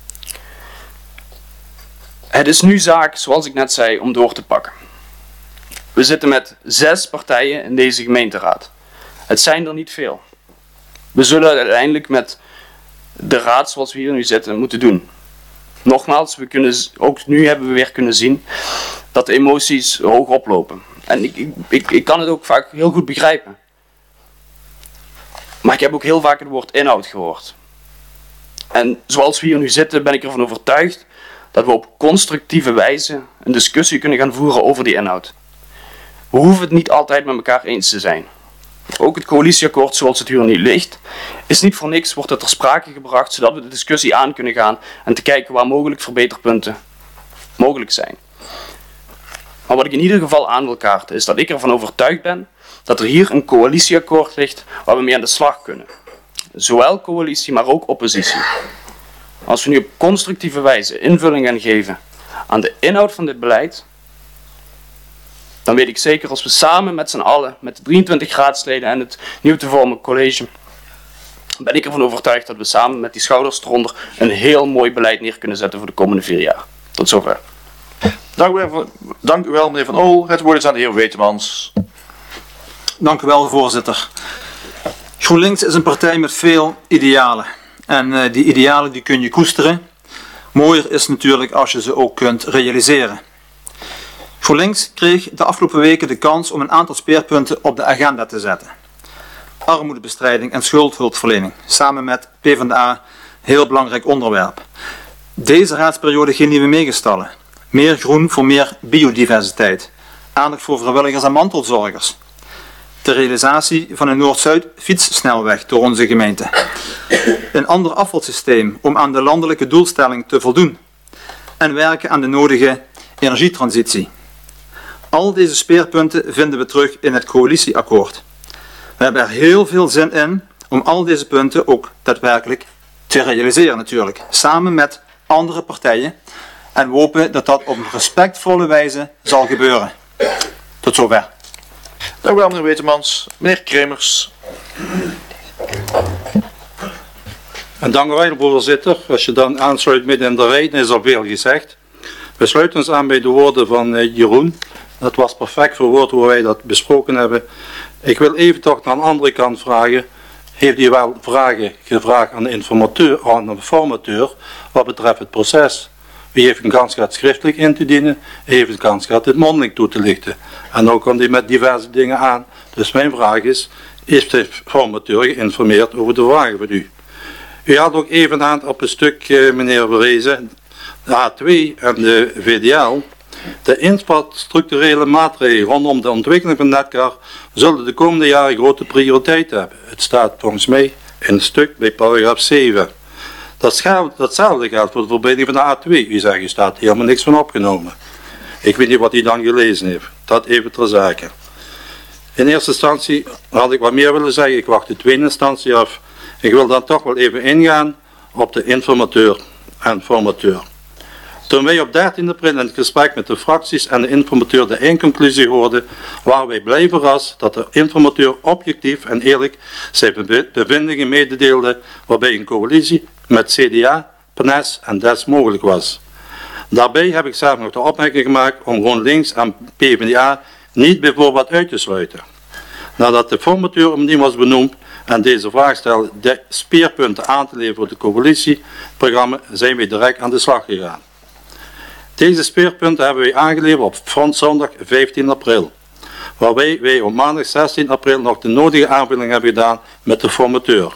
Het is nu zaak, zoals ik net zei, om door te pakken. We zitten met zes partijen in deze gemeenteraad. Het zijn er niet veel. We zullen uiteindelijk met de raad zoals we hier nu zitten moeten doen. Nogmaals, we kunnen, ook nu hebben we weer kunnen zien dat de emoties hoog oplopen. En ik, ik, ik kan het ook vaak heel goed begrijpen. Maar ik heb ook heel vaak het woord inhoud gehoord. En zoals we hier nu zitten ben ik ervan overtuigd dat we op constructieve wijze een discussie kunnen gaan voeren over die inhoud. We hoeven het niet altijd met elkaar eens te zijn. Ook het coalitieakkoord zoals het hier nu ligt, is niet voor niks, wordt het ter sprake gebracht, zodat we de discussie aan kunnen gaan en te kijken waar mogelijk verbeterpunten mogelijk zijn. Maar wat ik in ieder geval aan wil kaarten, is dat ik ervan overtuigd ben dat er hier een coalitieakkoord ligt waar we mee aan de slag kunnen. Zowel coalitie, maar ook oppositie. Als we nu op constructieve wijze invulling gaan geven aan de inhoud van dit beleid, dan weet ik zeker als we samen met z'n allen, met de drieëntwintig raadsleden en het nieuw te vormen college, ben ik ervan overtuigd dat we samen met die schouders eronder een heel mooi beleid neer kunnen zetten voor de komende vier jaar. Tot zover. Dank u wel, dank u wel meneer Van Ool. Het woord is aan de heer Wetemans. Dank u wel, voorzitter. GroenLinks is een partij met veel idealen. En uh, die idealen die kun je koesteren. Mooier is natuurlijk als je ze ook kunt realiseren. GroenLinks kreeg de afgelopen weken de kans om een aantal speerpunten op de agenda te zetten. Armoedebestrijding en schuldhulpverlening, samen met PvdA, heel belangrijk onderwerp. Deze raadsperiode geen nieuwe meegestallen. Meer groen voor meer biodiversiteit. Aandacht voor vrijwilligers en mantelzorgers. De realisatie van een Noord-Zuid fietssnelweg door onze gemeente. Een ander afvalsysteem om aan de landelijke doelstelling te voldoen. En werken aan de nodige energietransitie. Al deze speerpunten vinden we terug in het coalitieakkoord. We hebben er heel veel zin in om al deze punten ook daadwerkelijk te realiseren natuurlijk. Samen met andere partijen. En we hopen dat dat op een respectvolle wijze zal gebeuren. Tot zover. Dank u wel meneer Wetemans. Meneer Kremers. En dank u wel voorzitter. Als je dan aansluit midden in de rij, dan is er veel gezegd. We sluiten ons aan bij de woorden van uh, Jeroen. Dat was perfect verwoord hoe wij dat besproken hebben. Ik wil even toch naar een andere kant vragen. Heeft u wel vragen gevraagd aan de informateur, aan de formateur wat betreft het proces? Wie heeft een kans gehad schriftelijk in te dienen? Wie heeft een kans gehad het mondeling toe te lichten? En ook kwam hij met diverse dingen aan. Dus mijn vraag is, is de formateur geïnformeerd over de vragen van u? U had ook even aan op een stuk, uh, meneer Verrezen, de A twee en de V D L. De infrastructurele maatregelen rondom de ontwikkeling van Netcar zullen de komende jaren grote prioriteit hebben. Het staat volgens mij in een stuk bij paragraaf zeven. Datzelfde geldt voor de verbreding van de A twee. U zegt, er staat helemaal niks van opgenomen. Ik weet niet wat hij dan gelezen heeft. Dat even ter zake. In eerste instantie had ik wat meer willen zeggen. Ik wacht de tweede instantie af. Ik wil dan toch wel even ingaan op de informateur en formateur. Toen wij op dertien april in het gesprek met de fracties en de informateur de eindconclusie hoorden, waren wij blij verrast dat de informateur objectief en eerlijk zijn bevindingen mededeelde, waarbij een coalitie met C D A, P N S en D E S mogelijk was. Daarbij heb ik zelf nog de opmerking gemaakt om GroenLinks en PvdA niet bijvoorbeeld uit te sluiten. Nadat de formateur opnieuw was benoemd en deze vraag stelde de speerpunten aan te leveren voor het coalitieprogramma, zijn wij direct aan de slag gegaan. Deze speerpunten hebben wij aangeleverd op zondag vijftien april, waarbij wij op maandag zestien april nog de nodige aanvulling hebben gedaan met de formateur.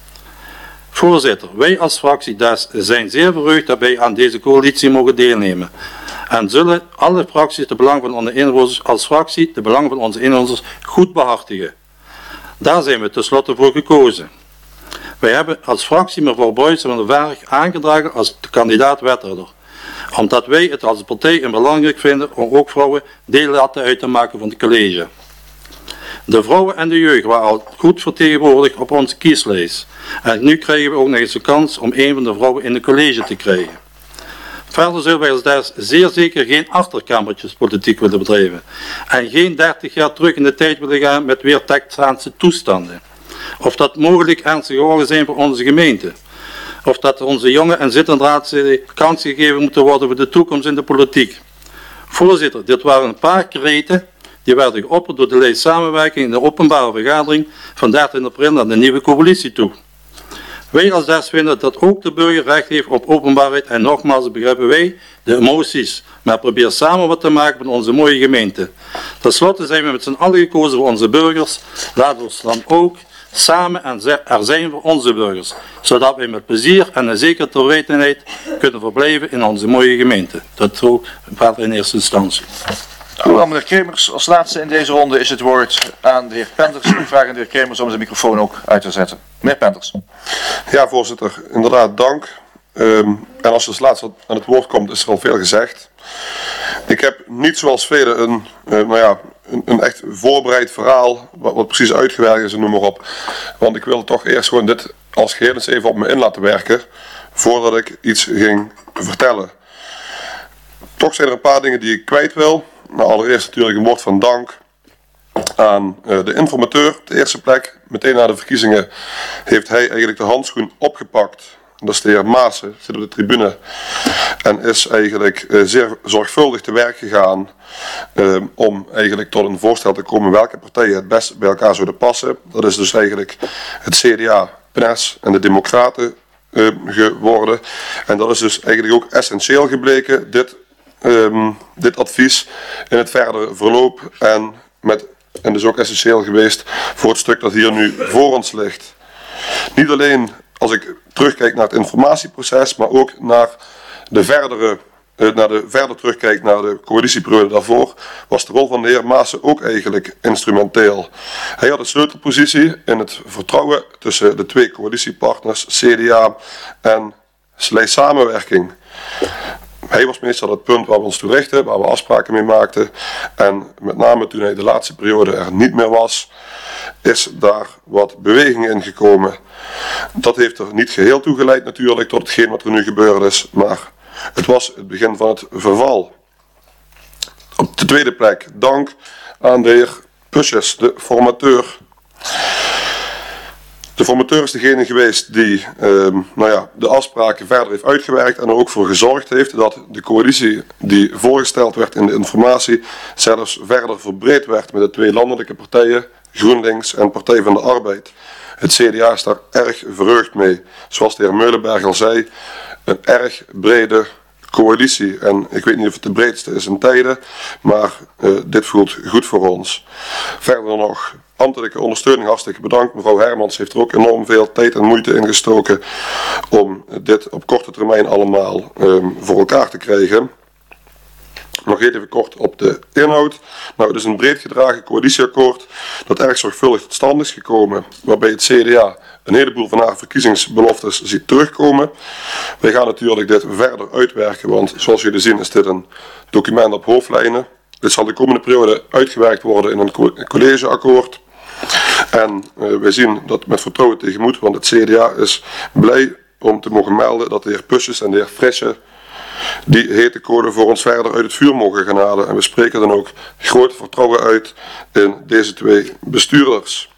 Voorzitter, wij als fractie D E S zijn zeer verheugd dat wij aan deze coalitie mogen deelnemen en zullen alle fracties de belang van onze inwoners als fractie de belang van onze inwoners goed behartigen. Daar zijn we tenslotte voor gekozen. Wij hebben als fractie mevrouw Boyce van der Verg aangedragen als de kandidaat wethouder, omdat wij het als partij belangrijk vinden om ook vrouwen deel uit te maken van het college. De vrouwen en de jeugd waren al goed vertegenwoordigd op onze kieslijst. En nu krijgen we ook nog eens de kans om een van de vrouwen in het college te krijgen. Verder zullen wij als des zeer zeker geen achterkamertjespolitiek willen bedrijven. En geen dertig jaar terug in de tijd willen gaan met weer Texaanse toestanden. Of dat mogelijk ernstige gevolgen zijn voor onze gemeente. Of dat onze jonge en zittende raadsleden kans gegeven moeten worden voor de toekomst in de politiek. Voorzitter, dit waren een paar kreten die werden geopperd door de lijst samenwerking in de openbare vergadering van dertien april naar de nieuwe coalitie toe. Wij als des vinden dat ook de burger recht heeft op openbaarheid en nogmaals begrijpen wij de emoties, maar probeer samen wat te maken van onze mooie gemeente. Ten slotte zijn we met z'n allen gekozen voor onze burgers, laten we ons dan ook samen er zijn voor onze burgers, zodat wij met plezier en een zekere tevredenheid kunnen verblijven in onze mooie gemeente. Dat ook verder in eerste instantie. Dank u wel, meneer Kremers. Als laatste in deze ronde is het woord aan de heer Penters. Ik vraag aan de heer Kremers om zijn microfoon ook uit te zetten. Meneer Penters. Ja, voorzitter. Inderdaad, dank. Um, en als je als laatste aan het woord komt, is er al veel gezegd. Ik heb niet zoals velen een, uh, nou ja, een, een echt voorbereid verhaal, wat, wat precies uitgewerkt is en noem maar op. Want ik wil toch eerst gewoon dit als geheel eens even op me in laten werken, voordat ik iets ging vertellen. Toch zijn er een paar dingen die ik kwijt wil. Nou, allereerst natuurlijk een woord van dank aan uh, de informateur op de eerste plek. Meteen na de verkiezingen heeft hij eigenlijk de handschoen opgepakt. Dat is de heer Maassen, zit op de tribune. En is eigenlijk uh, zeer zorgvuldig te werk gegaan uh, om eigenlijk tot een voorstel te komen welke partijen het best bij elkaar zouden passen. Dat is dus eigenlijk het C D A, P N E S en de Democraten uh, geworden. En dat is dus eigenlijk ook essentieel gebleken, dit Um, dit advies in het verdere verloop en, met, en dus ook essentieel geweest voor het stuk dat hier nu voor ons ligt. Niet alleen als ik terugkijk naar het informatieproces, maar ook naar de verdere, uh, naar de verder terugkijk naar de coalitieperiode daarvoor, was de rol van de heer Maassen ook eigenlijk instrumenteel. Hij had een sleutelpositie in het vertrouwen tussen de twee coalitiepartners, C D A en lijst samenwerking. Hij was meestal het punt waar we ons toe richten, waar we afspraken mee maakten. En met name toen hij de laatste periode er niet meer was, is daar wat beweging in gekomen. Dat heeft er niet geheel toe geleid natuurlijk tot hetgeen wat er nu gebeurd is, maar het was het begin van het verval. Op de tweede plek dank aan de heer Pusjes, de formateur. De formateur is degene geweest die um, nou ja, de afspraken verder heeft uitgewerkt en er ook voor gezorgd heeft dat de coalitie die voorgesteld werd in de informatie zelfs verder verbreed werd met de twee landelijke partijen, GroenLinks en Partij van de Arbeid. Het C D A is daar erg verheugd mee. Zoals de heer Meulenberg al zei, een erg brede coalitie. En ik weet niet of het de breedste is in tijden, maar uh, dit voelt goed voor ons. Verder nog ambtelijke ondersteuning, hartstikke bedankt. Mevrouw Hermans heeft er ook enorm veel tijd en moeite in gestoken om dit op korte termijn allemaal um, voor elkaar te krijgen. Nog even kort op de inhoud. Nou, het is een breed gedragen coalitieakkoord dat erg zorgvuldig tot stand is gekomen, waarbij het C D A een heleboel van haar verkiezingsbeloftes ziet terugkomen. Wij gaan natuurlijk dit verder uitwerken, want zoals jullie zien is dit een document op hoofdlijnen. Dit zal de komende periode uitgewerkt worden in een collegeakkoord. En uh, wij zien dat met vertrouwen tegemoet, want het C D A is blij om te mogen melden dat de heer Pusjes en de heer Fritsche die hete code voor ons verder uit het vuur mogen gaan halen. En we spreken dan ook groot vertrouwen uit in deze twee bestuurders.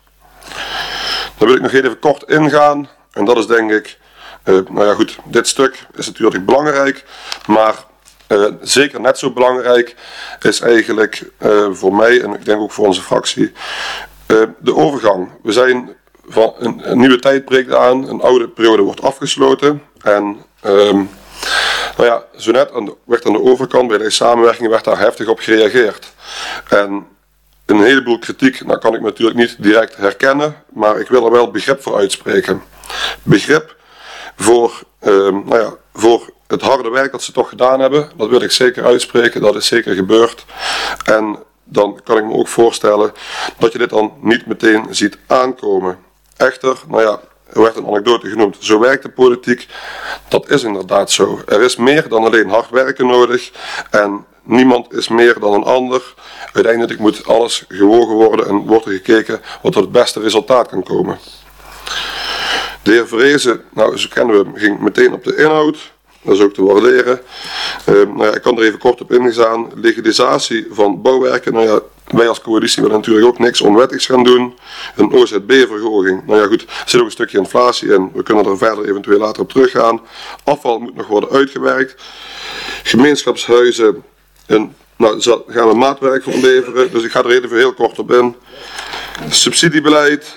Dan wil ik nog even kort ingaan. En dat is denk ik, uh, nou ja goed, dit stuk is natuurlijk belangrijk. Maar uh, zeker net zo belangrijk is eigenlijk uh, voor mij en ik denk ook voor onze fractie uh, de overgang. We zijn van een, een nieuwe tijd breekt aan, een oude periode wordt afgesloten. En um, nou ja, zo net aan de, werd aan de overkant bij de samenwerking werd daar heftig op gereageerd. En een heleboel kritiek, nou kan ik natuurlijk niet direct herkennen, maar ik wil er wel begrip voor uitspreken. Begrip voor, um, nou ja, voor het harde werk dat ze toch gedaan hebben, dat wil ik zeker uitspreken, dat is zeker gebeurd. En dan kan ik me ook voorstellen dat je dit dan niet meteen ziet aankomen. Echter, nou ja, er werd een anekdote genoemd, zo werkt de politiek. Dat is inderdaad zo. Er is meer dan alleen hard werken nodig en niemand is meer dan een ander. Uiteindelijk moet alles gewogen worden en wordt er gekeken wat tot het beste resultaat kan komen. De heer Vrezen, nou zo kennen we hem, ging meteen op de inhoud. Dat is ook te waarderen. Uh, nou ja, ik kan er even kort op ingaan. Legalisatie van bouwwerken. Nou ja, wij als coalitie willen natuurlijk ook niks onwettigs gaan doen. Een O Z B-verhoging. Nou ja goed, er zit ook een stukje inflatie in. We kunnen er verder eventueel later op teruggaan. Afval moet nog worden uitgewerkt. Gemeenschapshuizen. En, nou, daar gaan we maatwerk voor leveren. Dus ik ga er even heel kort op in. Subsidiebeleid.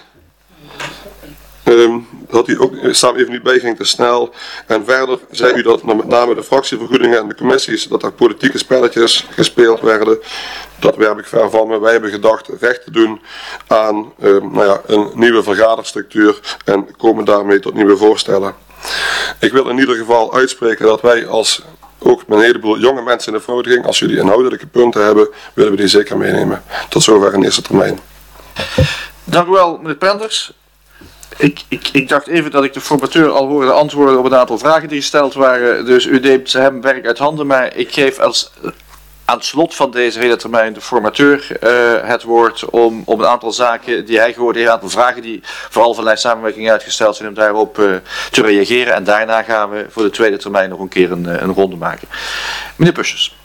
Um, dat u ook samen even niet bij ging te snel. En verder zei u dat met name de fractievergoedingen en de commissies, dat er politieke spelletjes gespeeld werden. Dat werp ik ver van me. Wij hebben gedacht recht te doen aan um, nou ja, een nieuwe vergaderstructuur en komen daarmee tot nieuwe voorstellen. Ik wil in ieder geval uitspreken dat wij als ook met een heleboel jonge mensen in de verhouding, als jullie inhoudelijke punten hebben, willen we die zeker meenemen. Tot zover in eerste termijn. Dank u wel, meneer Penders. Ik, ik, ik dacht even dat ik de formateur al hoorde antwoorden op een aantal vragen die gesteld waren. Dus u neemt hem werk uit handen, maar ik geef als, aan het slot van deze hele termijn de formateur uh, het woord om, om een aantal zaken die hij gehoord heeft, een aantal vragen die vooral vanuit samenwerking uitgesteld zijn, om daarop uh, te reageren. En daarna gaan we voor de tweede termijn nog een keer een, een ronde maken. Meneer Puschers.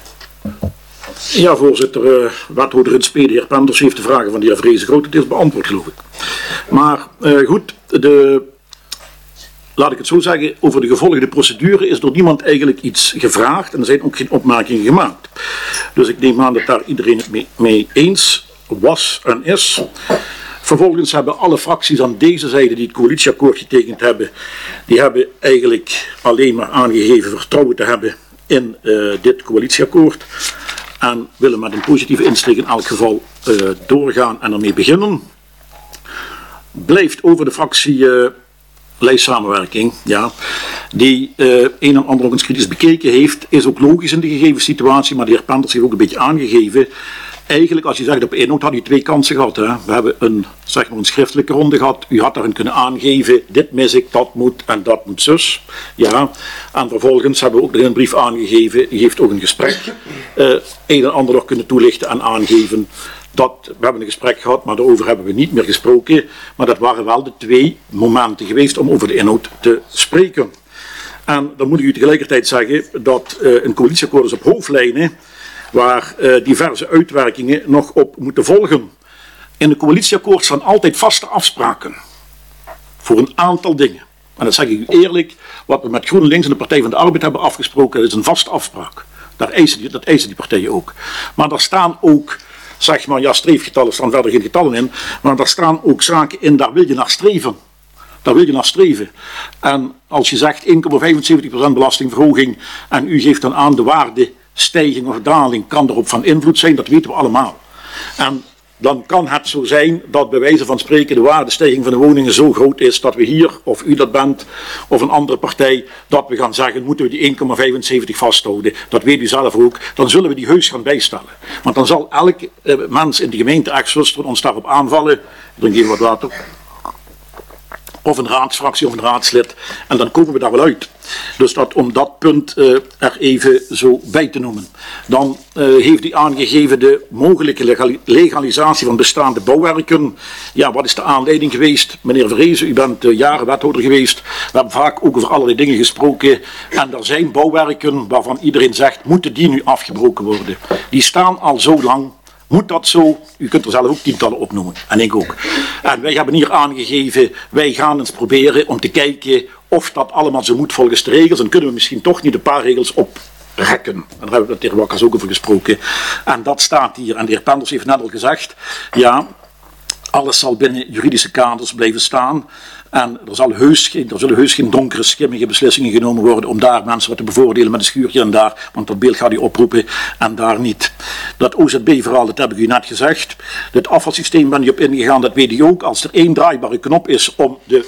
Ja, voorzitter, uh, wethouder in het P, de heer Penders heeft de vragen van de heer Vrezen grotendeels beantwoord, geloof ik. Maar uh, goed, de, laat ik het zo zeggen, over de gevolgde procedure is door niemand eigenlijk iets gevraagd en er zijn ook geen opmerkingen gemaakt. Dus ik neem aan dat daar iedereen het mee, mee eens was en is. Vervolgens hebben alle fracties aan deze zijde die het coalitieakkoord getekend hebben, die hebben eigenlijk alleen maar aangegeven vertrouwen te hebben in uh, dit coalitieakkoord. En willen met een positieve insteek in elk geval uh, doorgaan en ermee beginnen. Blijft over de fractie uh, lijstsamenwerking, ja, die uh, een en ander ook eens kritisch bekeken heeft, is ook logisch in de gegeven situatie, maar de heer Penders heeft ook een beetje aangegeven. Eigenlijk, als je zegt op inhoud, had u twee kansen gehad. Hè? We hebben een, zeg maar een schriftelijke ronde gehad. U had daarin kunnen aangeven, dit mis ik, dat moet en dat moet zus. Ja. En vervolgens hebben we ook in een brief aangegeven, u heeft ook een gesprek uh, een en ander nog kunnen toelichten en aangeven. Dat, we hebben een gesprek gehad, maar daarover hebben we niet meer gesproken. Maar dat waren wel de twee momenten geweest om over de inhoud te spreken. En dan moet ik u tegelijkertijd zeggen dat uh, een coalitieakkoord is op hoofdlijnen, waar uh, diverse uitwerkingen nog op moeten volgen. In een coalitieakkoord staan altijd vaste afspraken voor een aantal dingen. En dat zeg ik u eerlijk, wat we met GroenLinks en de Partij van de Arbeid hebben afgesproken, dat is een vaste afspraak. Daar eisen die, dat eisen die partijen ook. Maar daar staan ook, zeg maar, ja, streefgetallen staan verder geen getallen in, maar daar staan ook zaken in, daar wil je naar streven. Daar wil je naar streven. En als je zegt één komma vijfenzeventig procent belastingverhoging en u geeft dan aan de waarde stijging of daling kan erop van invloed zijn, dat weten we allemaal. En dan kan het zo zijn dat bij wijze van spreken de waardestijging van de woningen zo groot is dat we hier, of u dat bent, of een andere partij, dat we gaan zeggen, moeten we die één komma vijfenzeventig vasthouden. Dat weet u zelf ook. Dan zullen we die heus gaan bijstellen. Want dan zal elk eh, mens in de gemeente Axelsteren ons daarop aanvallen. Ik drink even wat water. Of een raadsfractie of een raadslid. En dan komen we daar wel uit. Dus dat, om dat punt uh, er even zo bij te noemen. Dan uh, heeft u aangegeven de mogelijke legali legalisatie van bestaande bouwwerken. Ja, wat is de aanleiding geweest? Meneer Vrezen, u bent uh, jaren wethouder geweest. We hebben vaak ook over allerlei dingen gesproken. En er zijn bouwwerken waarvan iedereen zegt, moeten die nu afgebroken worden? Die staan al zo lang. Moet dat zo? U kunt er zelf ook tientallen opnoemen. En ik ook. En wij hebben hier aangegeven, wij gaan eens proberen om te kijken of dat allemaal zo moet volgens de regels. En kunnen we misschien toch niet een paar regels oprekken. En daar hebben we met de heer Wakkers ook over gesproken. En dat staat hier. En de heer Penders heeft net al gezegd, ja, alles zal binnen juridische kaders blijven staan. En er, zal heus geen, er zullen heus geen donkere, schimmige beslissingen genomen worden om daar mensen wat te bevoordelen met een schuurtje en daar, want dat beeld gaat u oproepen en daar niet. Dat O Z B-verhaal, dat heb ik u net gezegd. Het afvalsysteem ben je op ingegaan, dat weet u ook. Als er één draaibare knop is om de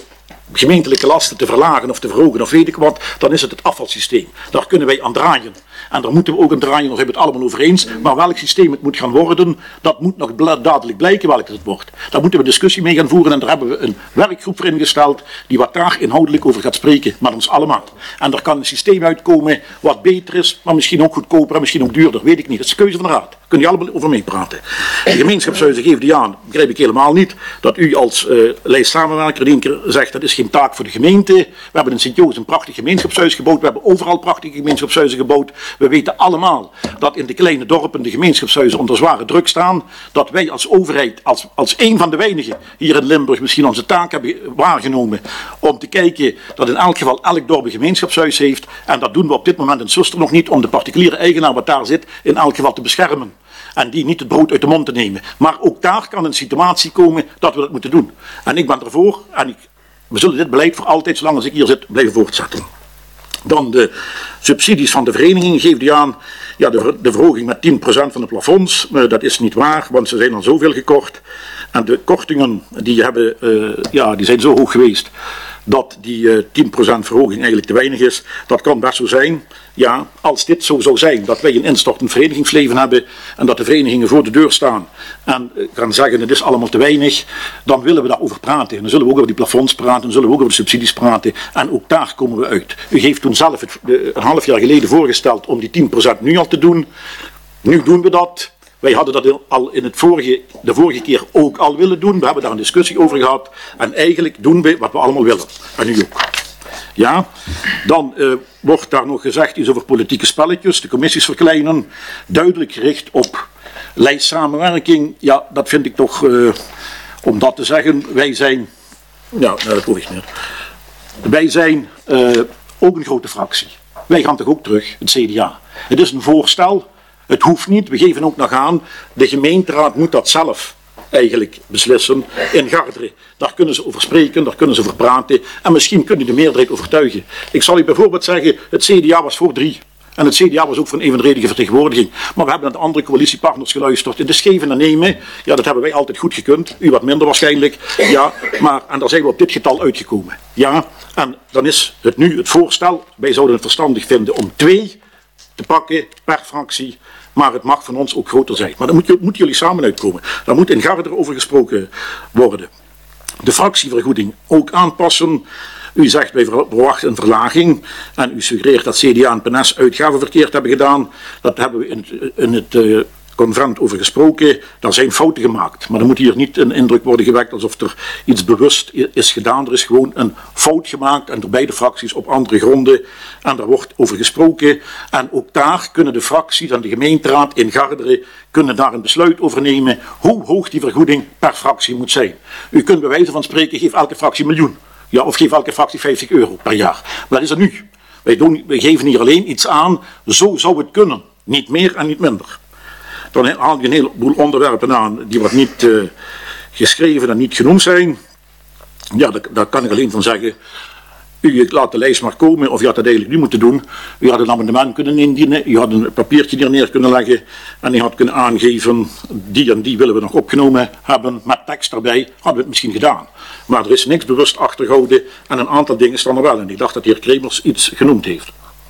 gemeentelijke lasten te verlagen of te verhogen of weet ik wat, dan is het het afvalsysteem. Daar kunnen wij aan draaien. En daar moeten we ook aan draaien, daar zijn we het allemaal over eens. Maar welk systeem het moet gaan worden, dat moet nog dadelijk blijken welk het wordt. Daar moeten we discussie mee gaan voeren en daar hebben we een werkgroep voor ingesteld die wat daar inhoudelijk over gaat spreken met ons allemaal. En daar kan een systeem uitkomen wat beter is, maar misschien ook goedkoper en misschien ook duurder, weet ik niet. Dat is de keuze van de raad. Daar kun je allemaal over meepraten. De gemeenschapshuizen geven die aan, begrijp ik helemaal niet, dat u als uh, lijstsamenwerker in één keer zegt dat is geen taak voor de gemeente. We hebben in Sint-Joost een prachtig gemeenschapshuis gebouwd, we hebben overal prachtige gemeenschapshuizen gebouwd. We weten allemaal dat in de kleine dorpen de gemeenschapshuizen onder zware druk staan. Dat wij als overheid, als, als een van de weinigen hier in Limburg misschien onze taak hebben waargenomen om te kijken dat in elk geval elk dorp een gemeenschapshuis heeft. En dat doen we op dit moment in Soester nog niet om de particuliere eigenaar wat daar zit in elk geval te beschermen. En die niet het brood uit de mond te nemen. Maar ook daar kan een situatie komen dat we dat moeten doen. En ik ben ervoor en ik, we zullen dit beleid voor altijd, zolang als ik hier zit, blijven voortzetten. Dan de subsidies van de vereniging geeft die aan, ja, de, de verhoging met tien procent van de plafonds, uh, dat is niet waar, want ze zijn al zoveel gekort. En de kortingen die, hebben, uh, ja, die zijn zo hoog geweest dat die uh, tien procent verhoging eigenlijk te weinig is. Dat kan best zo zijn. Ja, als dit zo zou zijn, dat wij een instortend verenigingsleven hebben en dat de verenigingen voor de deur staan en uh, gaan zeggen het is allemaal te weinig, dan willen we daarover praten. En dan zullen we ook over die plafonds praten, dan zullen we ook over de subsidies praten en ook daar komen we uit. U heeft toen zelf het, uh, een half jaar geleden voorgesteld om die tien procent nu al te doen. Nu doen we dat. Wij hadden dat al in het vorige, de vorige keer ook al willen doen. We hebben daar een discussie over gehad. En eigenlijk doen we wat we allemaal willen. En u ook. Ja, dan uh, wordt daar nog gezegd iets over politieke spelletjes, de commissies verkleinen. Duidelijk gericht op lijstsamenwerking. Ja, dat vind ik toch, uh, om dat te zeggen, wij zijn, ja, nou, dat hoef ik niet meer. Wij zijn uh, ook een grote fractie. Wij gaan toch ook terug, het C D A. Het is een voorstel. Het hoeft niet, we geven ook nog aan, de gemeenteraad moet dat zelf eigenlijk beslissen in Garderen. Daar kunnen ze over spreken, daar kunnen ze over praten en misschien kunnen de meerderheid overtuigen. Ik zal u bijvoorbeeld zeggen, het C D A was voor drie en het C D A was ook voor een evenredige vertegenwoordiging. Maar we hebben naar de andere coalitiepartners geluisterd. In de geven en nemen, ja, dat hebben wij altijd goed gekund, u wat minder waarschijnlijk, ja, maar en daar zijn we op dit getal uitgekomen. Ja, en dan is het nu het voorstel, wij zouden het verstandig vinden om twee te pakken per fractie, maar het mag van ons ook groter zijn. Maar dan moet, moeten jullie samen uitkomen. Daar moet in Garderen over gesproken worden. De fractievergoeding ook aanpassen. U zegt wij verwachten een verlaging en u suggereert dat C D A en P N S uitgaven verkeerd hebben gedaan. Dat hebben we in het, in het uh, convent over gesproken. Daar zijn fouten gemaakt. Maar er moet hier niet een indruk worden gewekt alsof er iets bewust is gedaan. Er is gewoon een fout gemaakt en door beide fracties op andere gronden. En daar wordt over gesproken. En ook daar kunnen de fracties en de gemeenteraad in Garderen kunnen daar een besluit over nemen hoe hoog die vergoeding per fractie moet zijn. U kunt bij wijze van spreken geef elke fractie een miljoen. Ja, of geef elke fractie vijftig euro per jaar. Wat is er nu? Wij, doen, wij geven hier alleen iets aan. Zo zou het kunnen. Niet meer en niet minder. Dan haal je een heleboel onderwerpen aan die wat niet uh, geschreven en niet genoemd zijn. Ja, daar, daar kan ik alleen van zeggen. U laat de lijst maar komen, of u had dat eigenlijk nu moeten doen. U had een amendement kunnen indienen, u had een papiertje hier neer kunnen leggen en u had kunnen aangeven, die en die willen we nog opgenomen hebben, met tekst erbij, hadden we het misschien gedaan. Maar er is niks bewust achtergehouden en een aantal dingen staan er wel in. Ik dacht dat de heer Kremers iets genoemd heeft.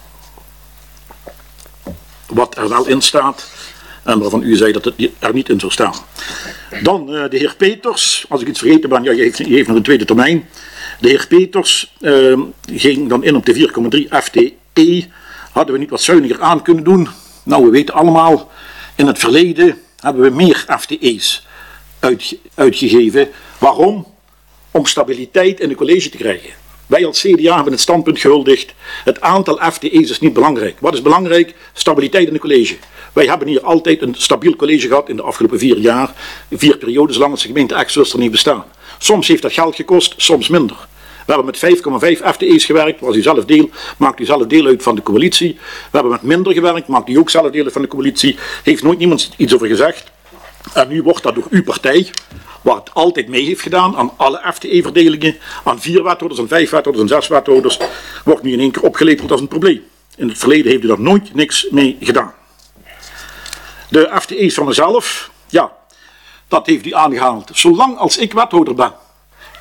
Wat er wel in staat, en waarvan u zei dat het er niet in zou staan. Dan uh, de heer Peters, als ik iets vergeten ben, ja, je heeft, je heeft nog een tweede termijn. De heer Peters uh, ging dan in op de vier komma drie F T E. Hadden we niet wat zuiniger aan kunnen doen? Nou, we weten allemaal, in het verleden hebben we meer F T E's uitge uitgegeven. Waarom? Om stabiliteit in de college te krijgen. Wij als C D A hebben het standpunt gehuldigd. Het aantal F T E's is niet belangrijk. Wat is belangrijk? Stabiliteit in de college. Wij hebben hier altijd een stabiel college gehad in de afgelopen vier jaar. Vier periodes lang als de gemeente Excelsior niet bestaan. Soms heeft dat geld gekost, soms minder. We hebben met vijf komma vijf F T E's gewerkt, was u zelf deel, maakt u zelf deel uit van de coalitie. We hebben met minder gewerkt, maakt u ook zelf deel uit van de coalitie. Heeft nooit niemand iets over gezegd. En nu wordt dat door uw partij, waar het altijd mee heeft gedaan aan alle F T E-verdelingen, aan vier wethouders, aan vijf wethouders, aan zes wethouders, wordt nu in één keer opgeleverd als een probleem. In het verleden heeft u daar nooit niks mee gedaan. De F T E's van mezelf, ja, dat heeft u aangehaald. Zolang als ik wethouder ben,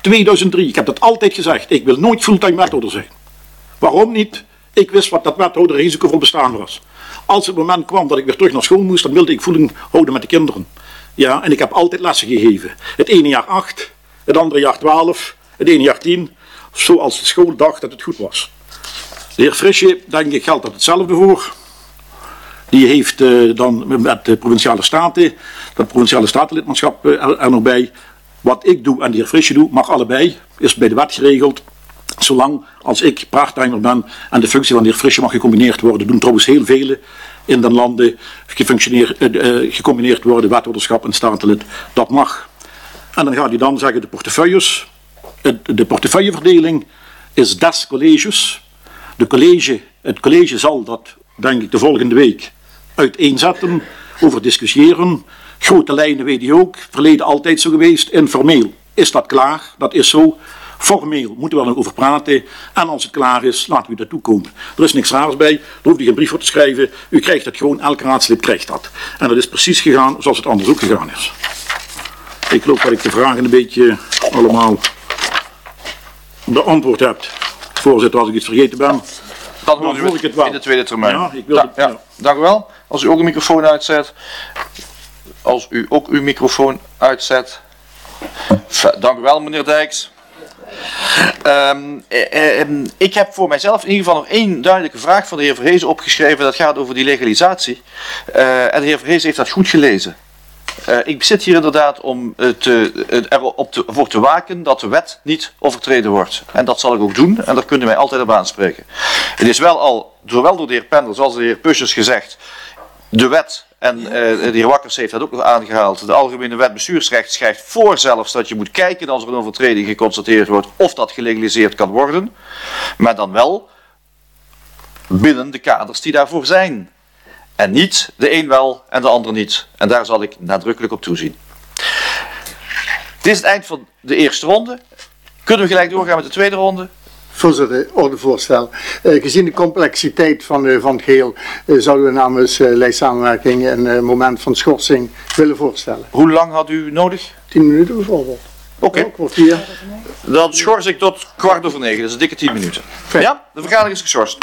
tweeduizend drie, ik heb dat altijd gezegd, ik wil nooit fulltime wethouder zijn. Waarom niet? Ik wist wat dat wethouder risicovol bestaan was. Als het moment kwam dat ik weer terug naar school moest, dan wilde ik voeling houden met de kinderen. Ja, en ik heb altijd lessen gegeven. Het ene jaar acht, het andere jaar twaalf, het ene jaar tien, zoals de school dacht dat het goed was. De heer Frisje, denk ik, geldt dat hetzelfde voor. Die heeft uh, dan met de Provinciale Staten, dat Provinciale Statenlidmaatschap uh, er, er nog bij. Wat ik doe en de heer Frisje doet, mag allebei, is bij de wet geregeld. Zolang als ik parttimer ben en de functie van de heer Frisje mag gecombineerd worden, doen trouwens heel vele in de landen gefunctioneerd, uh, gecombineerd worden, wethouderschap en statenlid, dat mag. En dan gaat hij dan zeggen de portefeuilles, de portefeuilleverdeling is des colleges. De college, het college zal dat, denk ik, de volgende week uiteenzetten, over discussiëren. Grote lijnen weet hij ook, verleden altijd zo geweest. Informeel is dat klaar, dat is zo. Formeel moeten we er nog over praten. En als het klaar is, laten we daartoe komen. Er is niks raars bij, daar hoeft u geen brief voor te schrijven. U krijgt het gewoon, elk raadslid krijgt dat. En dat is precies gegaan zoals het anders ook gegaan is. Ik geloof dat ik de vragen een beetje allemaal beantwoord heb. Voorzitter, als ik iets vergeten ben. Dan hoor u ik het wel. in de tweede termijn. Ja, ik wil ja, het, ja. ja. Dank u wel. Als u ook een microfoon uitzet. Als u ook uw microfoon uitzet. Dank u wel, meneer Dijks. Um, eh, eh, ik heb voor mijzelf in ieder geval nog één duidelijke vraag van de heer Verhezen opgeschreven. Dat gaat over die legalisatie. Uh, en de heer Verhezen heeft dat goed gelezen. Uh, ik zit hier inderdaad om uh, te, uh, erop te, voor te waken dat de wet niet overtreden wordt. En dat zal ik ook doen en daar kunnen wij altijd op aanspreken. Het is wel al, zowel door de heer Pendel zoals de heer Pussers gezegd, de wet, en uh, de heer Wakkers heeft dat ook nog aangehaald, de Algemene Wet Bestuursrecht schrijft voor zelfs dat je moet kijken als er een overtreding geconstateerd wordt of dat gelegaliseerd kan worden. Maar dan wel binnen de kaders die daarvoor zijn. En niet de een wel en de ander niet. En daar zal ik nadrukkelijk op toezien. Dit is het eind van de eerste ronde. Kunnen we gelijk doorgaan met de tweede ronde? Voorzitter, ordevoorstel. Uh, gezien de complexiteit van, uh, van het geheel uh, zouden we namens uh, lijst samenwerking een uh, moment van schorsing willen voorstellen. Hoe lang had u nodig? Tien minuten bijvoorbeeld. Oké. Okay. Dan schors ik tot kwart over negen, dat is een dikke tien minuten. Fijn. Ja, de vergadering is geschorst.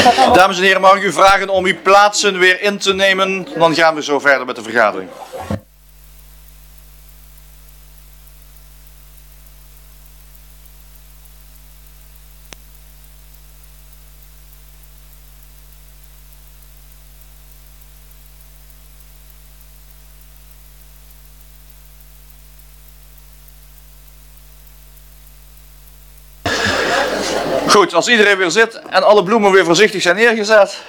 Dames en heren, mag ik u vragen om uw plaatsen weer in te nemen? Dan gaan we zo verder met de vergadering. Goed, als iedereen weer zit en alle bloemen weer voorzichtig zijn neergezet,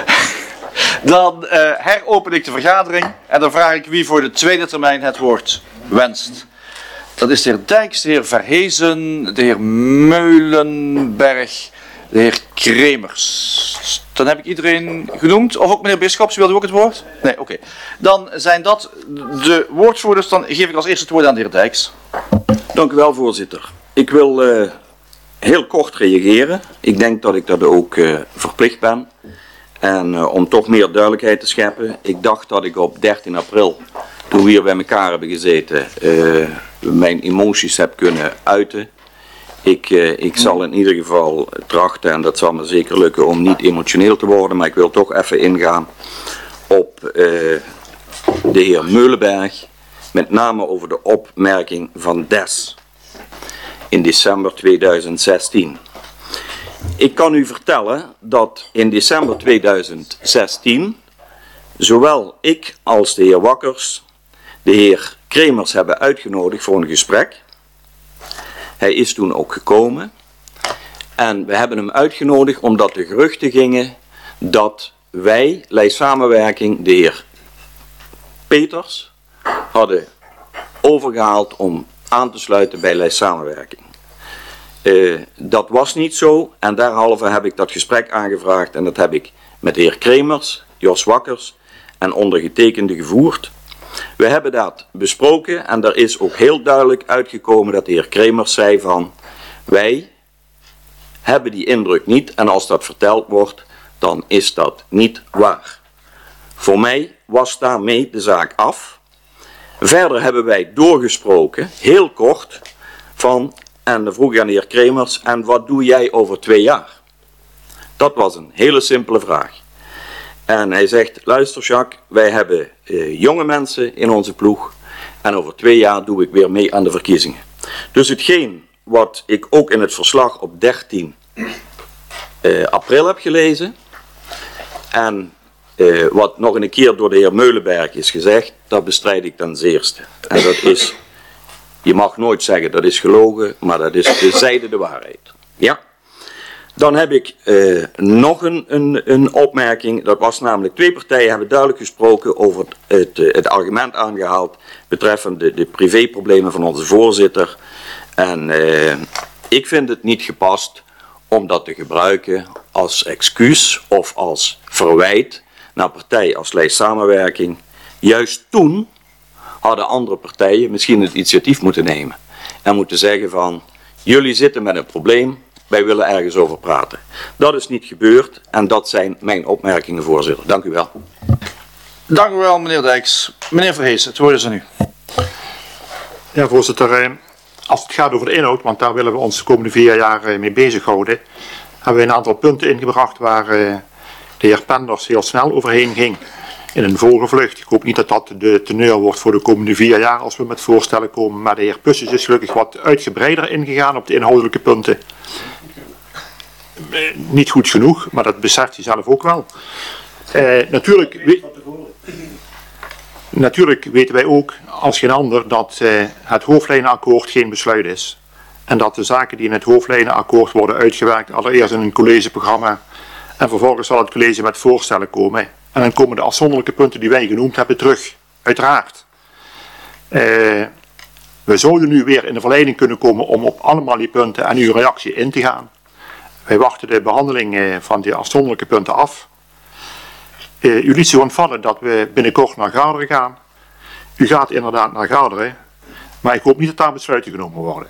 dan uh, heropen ik de vergadering en dan vraag ik wie voor de tweede termijn het woord wenst. Dat is de heer Dijks, de heer Verhezen, de heer Meulenberg, de heer Kremers. Dan heb ik iedereen genoemd, of ook meneer Bisschops, wilde u ook het woord? Nee, oké. Okay. Dan zijn dat de woordvoerders, dan geef ik als eerste het woord aan de heer Dijks. Dank u wel, voorzitter. Ik wil uh, heel kort reageren. Ik denk dat ik dat ook uh, verplicht ben. En uh, om toch meer duidelijkheid te scheppen. Ik dacht dat ik op dertien april, toen we hier bij elkaar hebben gezeten, uh, mijn emoties heb kunnen uiten. Ik, uh, ik zal in ieder geval trachten, en dat zal me zeker lukken, om niet emotioneel te worden. Maar ik wil toch even ingaan op uh, de heer Meulenberg. Met name over de opmerking van Des in december tweeduizend zestien. Ik kan u vertellen dat in december tweeduizend zestien zowel ik als de heer Wakkers de heer Kremers hebben uitgenodigd voor een gesprek. Hij is toen ook gekomen en we hebben hem uitgenodigd omdat de geruchten gingen dat wij, Lijst Samenwerking, de heer Peters hadden overgehaald om aan te sluiten bij Lijst Samenwerking. Uh, dat was niet zo en derhalve heb ik dat gesprek aangevraagd en dat heb ik met de heer Kremers, Jos Wakkers en ondergetekende gevoerd. We hebben dat besproken en er is ook heel duidelijk uitgekomen dat de heer Kremers zei van wij hebben die indruk niet en als dat verteld wordt dan is dat niet waar. Voor mij was daarmee de zaak af. Verder hebben wij doorgesproken, heel kort, van, en dan vroeg ik aan de heer Kremers, en wat doe jij over twee jaar? Dat was een hele simpele vraag. En hij zegt, luister Jacques, wij hebben eh, jonge mensen in onze ploeg, en over twee jaar doe ik weer mee aan de verkiezingen. Dus hetgeen wat ik ook in het verslag op dertien eh, april heb gelezen, en Uh, wat nog een keer door de heer Meulenberg is gezegd, dat bestrijd ik ten zeerste. En dat is, je mag nooit zeggen dat is gelogen, maar dat is de zijde de waarheid. Ja. Dan heb ik uh, nog een, een, een opmerking, dat was namelijk, twee partijen hebben duidelijk gesproken over het, het, het argument aangehaald betreffende de privéproblemen van onze voorzitter. En uh, ik vind het niet gepast om dat te gebruiken als excuus of als verwijt naar partijen als Lijst Samenwerking. Juist toen hadden andere partijen misschien het initiatief moeten nemen. En moeten zeggen van, jullie zitten met een probleem, wij willen ergens over praten. Dat is niet gebeurd en dat zijn mijn opmerkingen, voorzitter. Dank u wel. Dank u wel, meneer Dijks. Meneer Verhezen, het woord is aan u. Ja, voorzitter. Als het gaat over de inhoud, want daar willen we ons de komende vier jaar mee bezighouden, hebben we een aantal punten ingebracht waar de heer Penders heel snel overheen ging in een vogelvlucht. Ik hoop niet dat dat de teneur wordt voor de komende vier jaar als we met voorstellen komen, maar de heer Pussens is gelukkig wat uitgebreider ingegaan op de inhoudelijke punten. Niet goed genoeg, maar dat beseft hij zelf ook wel. Uh, natuurlijk, we, natuurlijk weten wij ook als geen ander dat uh, het hoofdlijnenakkoord geen besluit is. En dat de zaken die in het hoofdlijnenakkoord worden uitgewerkt allereerst in een collegeprogramma en vervolgens zal het college met voorstellen komen. En dan komen de afzonderlijke punten die wij genoemd hebben terug, uiteraard. Uh, we zouden nu weer in de verleiding kunnen komen om op allemaal die punten en uw reactie in te gaan. Wij wachten de behandeling uh, van die afzonderlijke punten af. Uh, u liet zich ontvallen dat we binnenkort naar Garderen gaan. U gaat inderdaad naar Garderen, maar ik hoop niet dat daar besluiten genomen worden.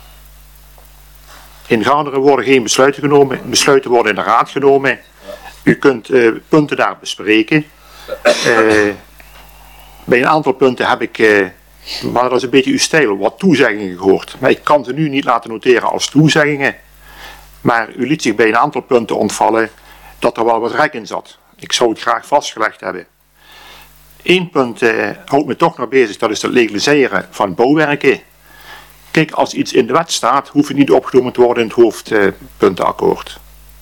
In Garderen worden geen besluiten genomen, besluiten worden in de raad genomen. U kunt uh, punten daar bespreken. Uh, bij een aantal punten heb ik, uh, maar dat is een beetje uw stijl, wat toezeggingen gehoord. Maar ik kan ze nu niet laten noteren als toezeggingen. Maar u liet zich bij een aantal punten ontvallen dat er wel wat rek in zat. Ik zou het graag vastgelegd hebben. Eén punt eh, houdt me toch nog bezig, dat is het legaliseren van bouwwerken. Kijk, als iets in de wet staat, hoeft het niet opgenomen te worden in het hoofdpuntenakkoord.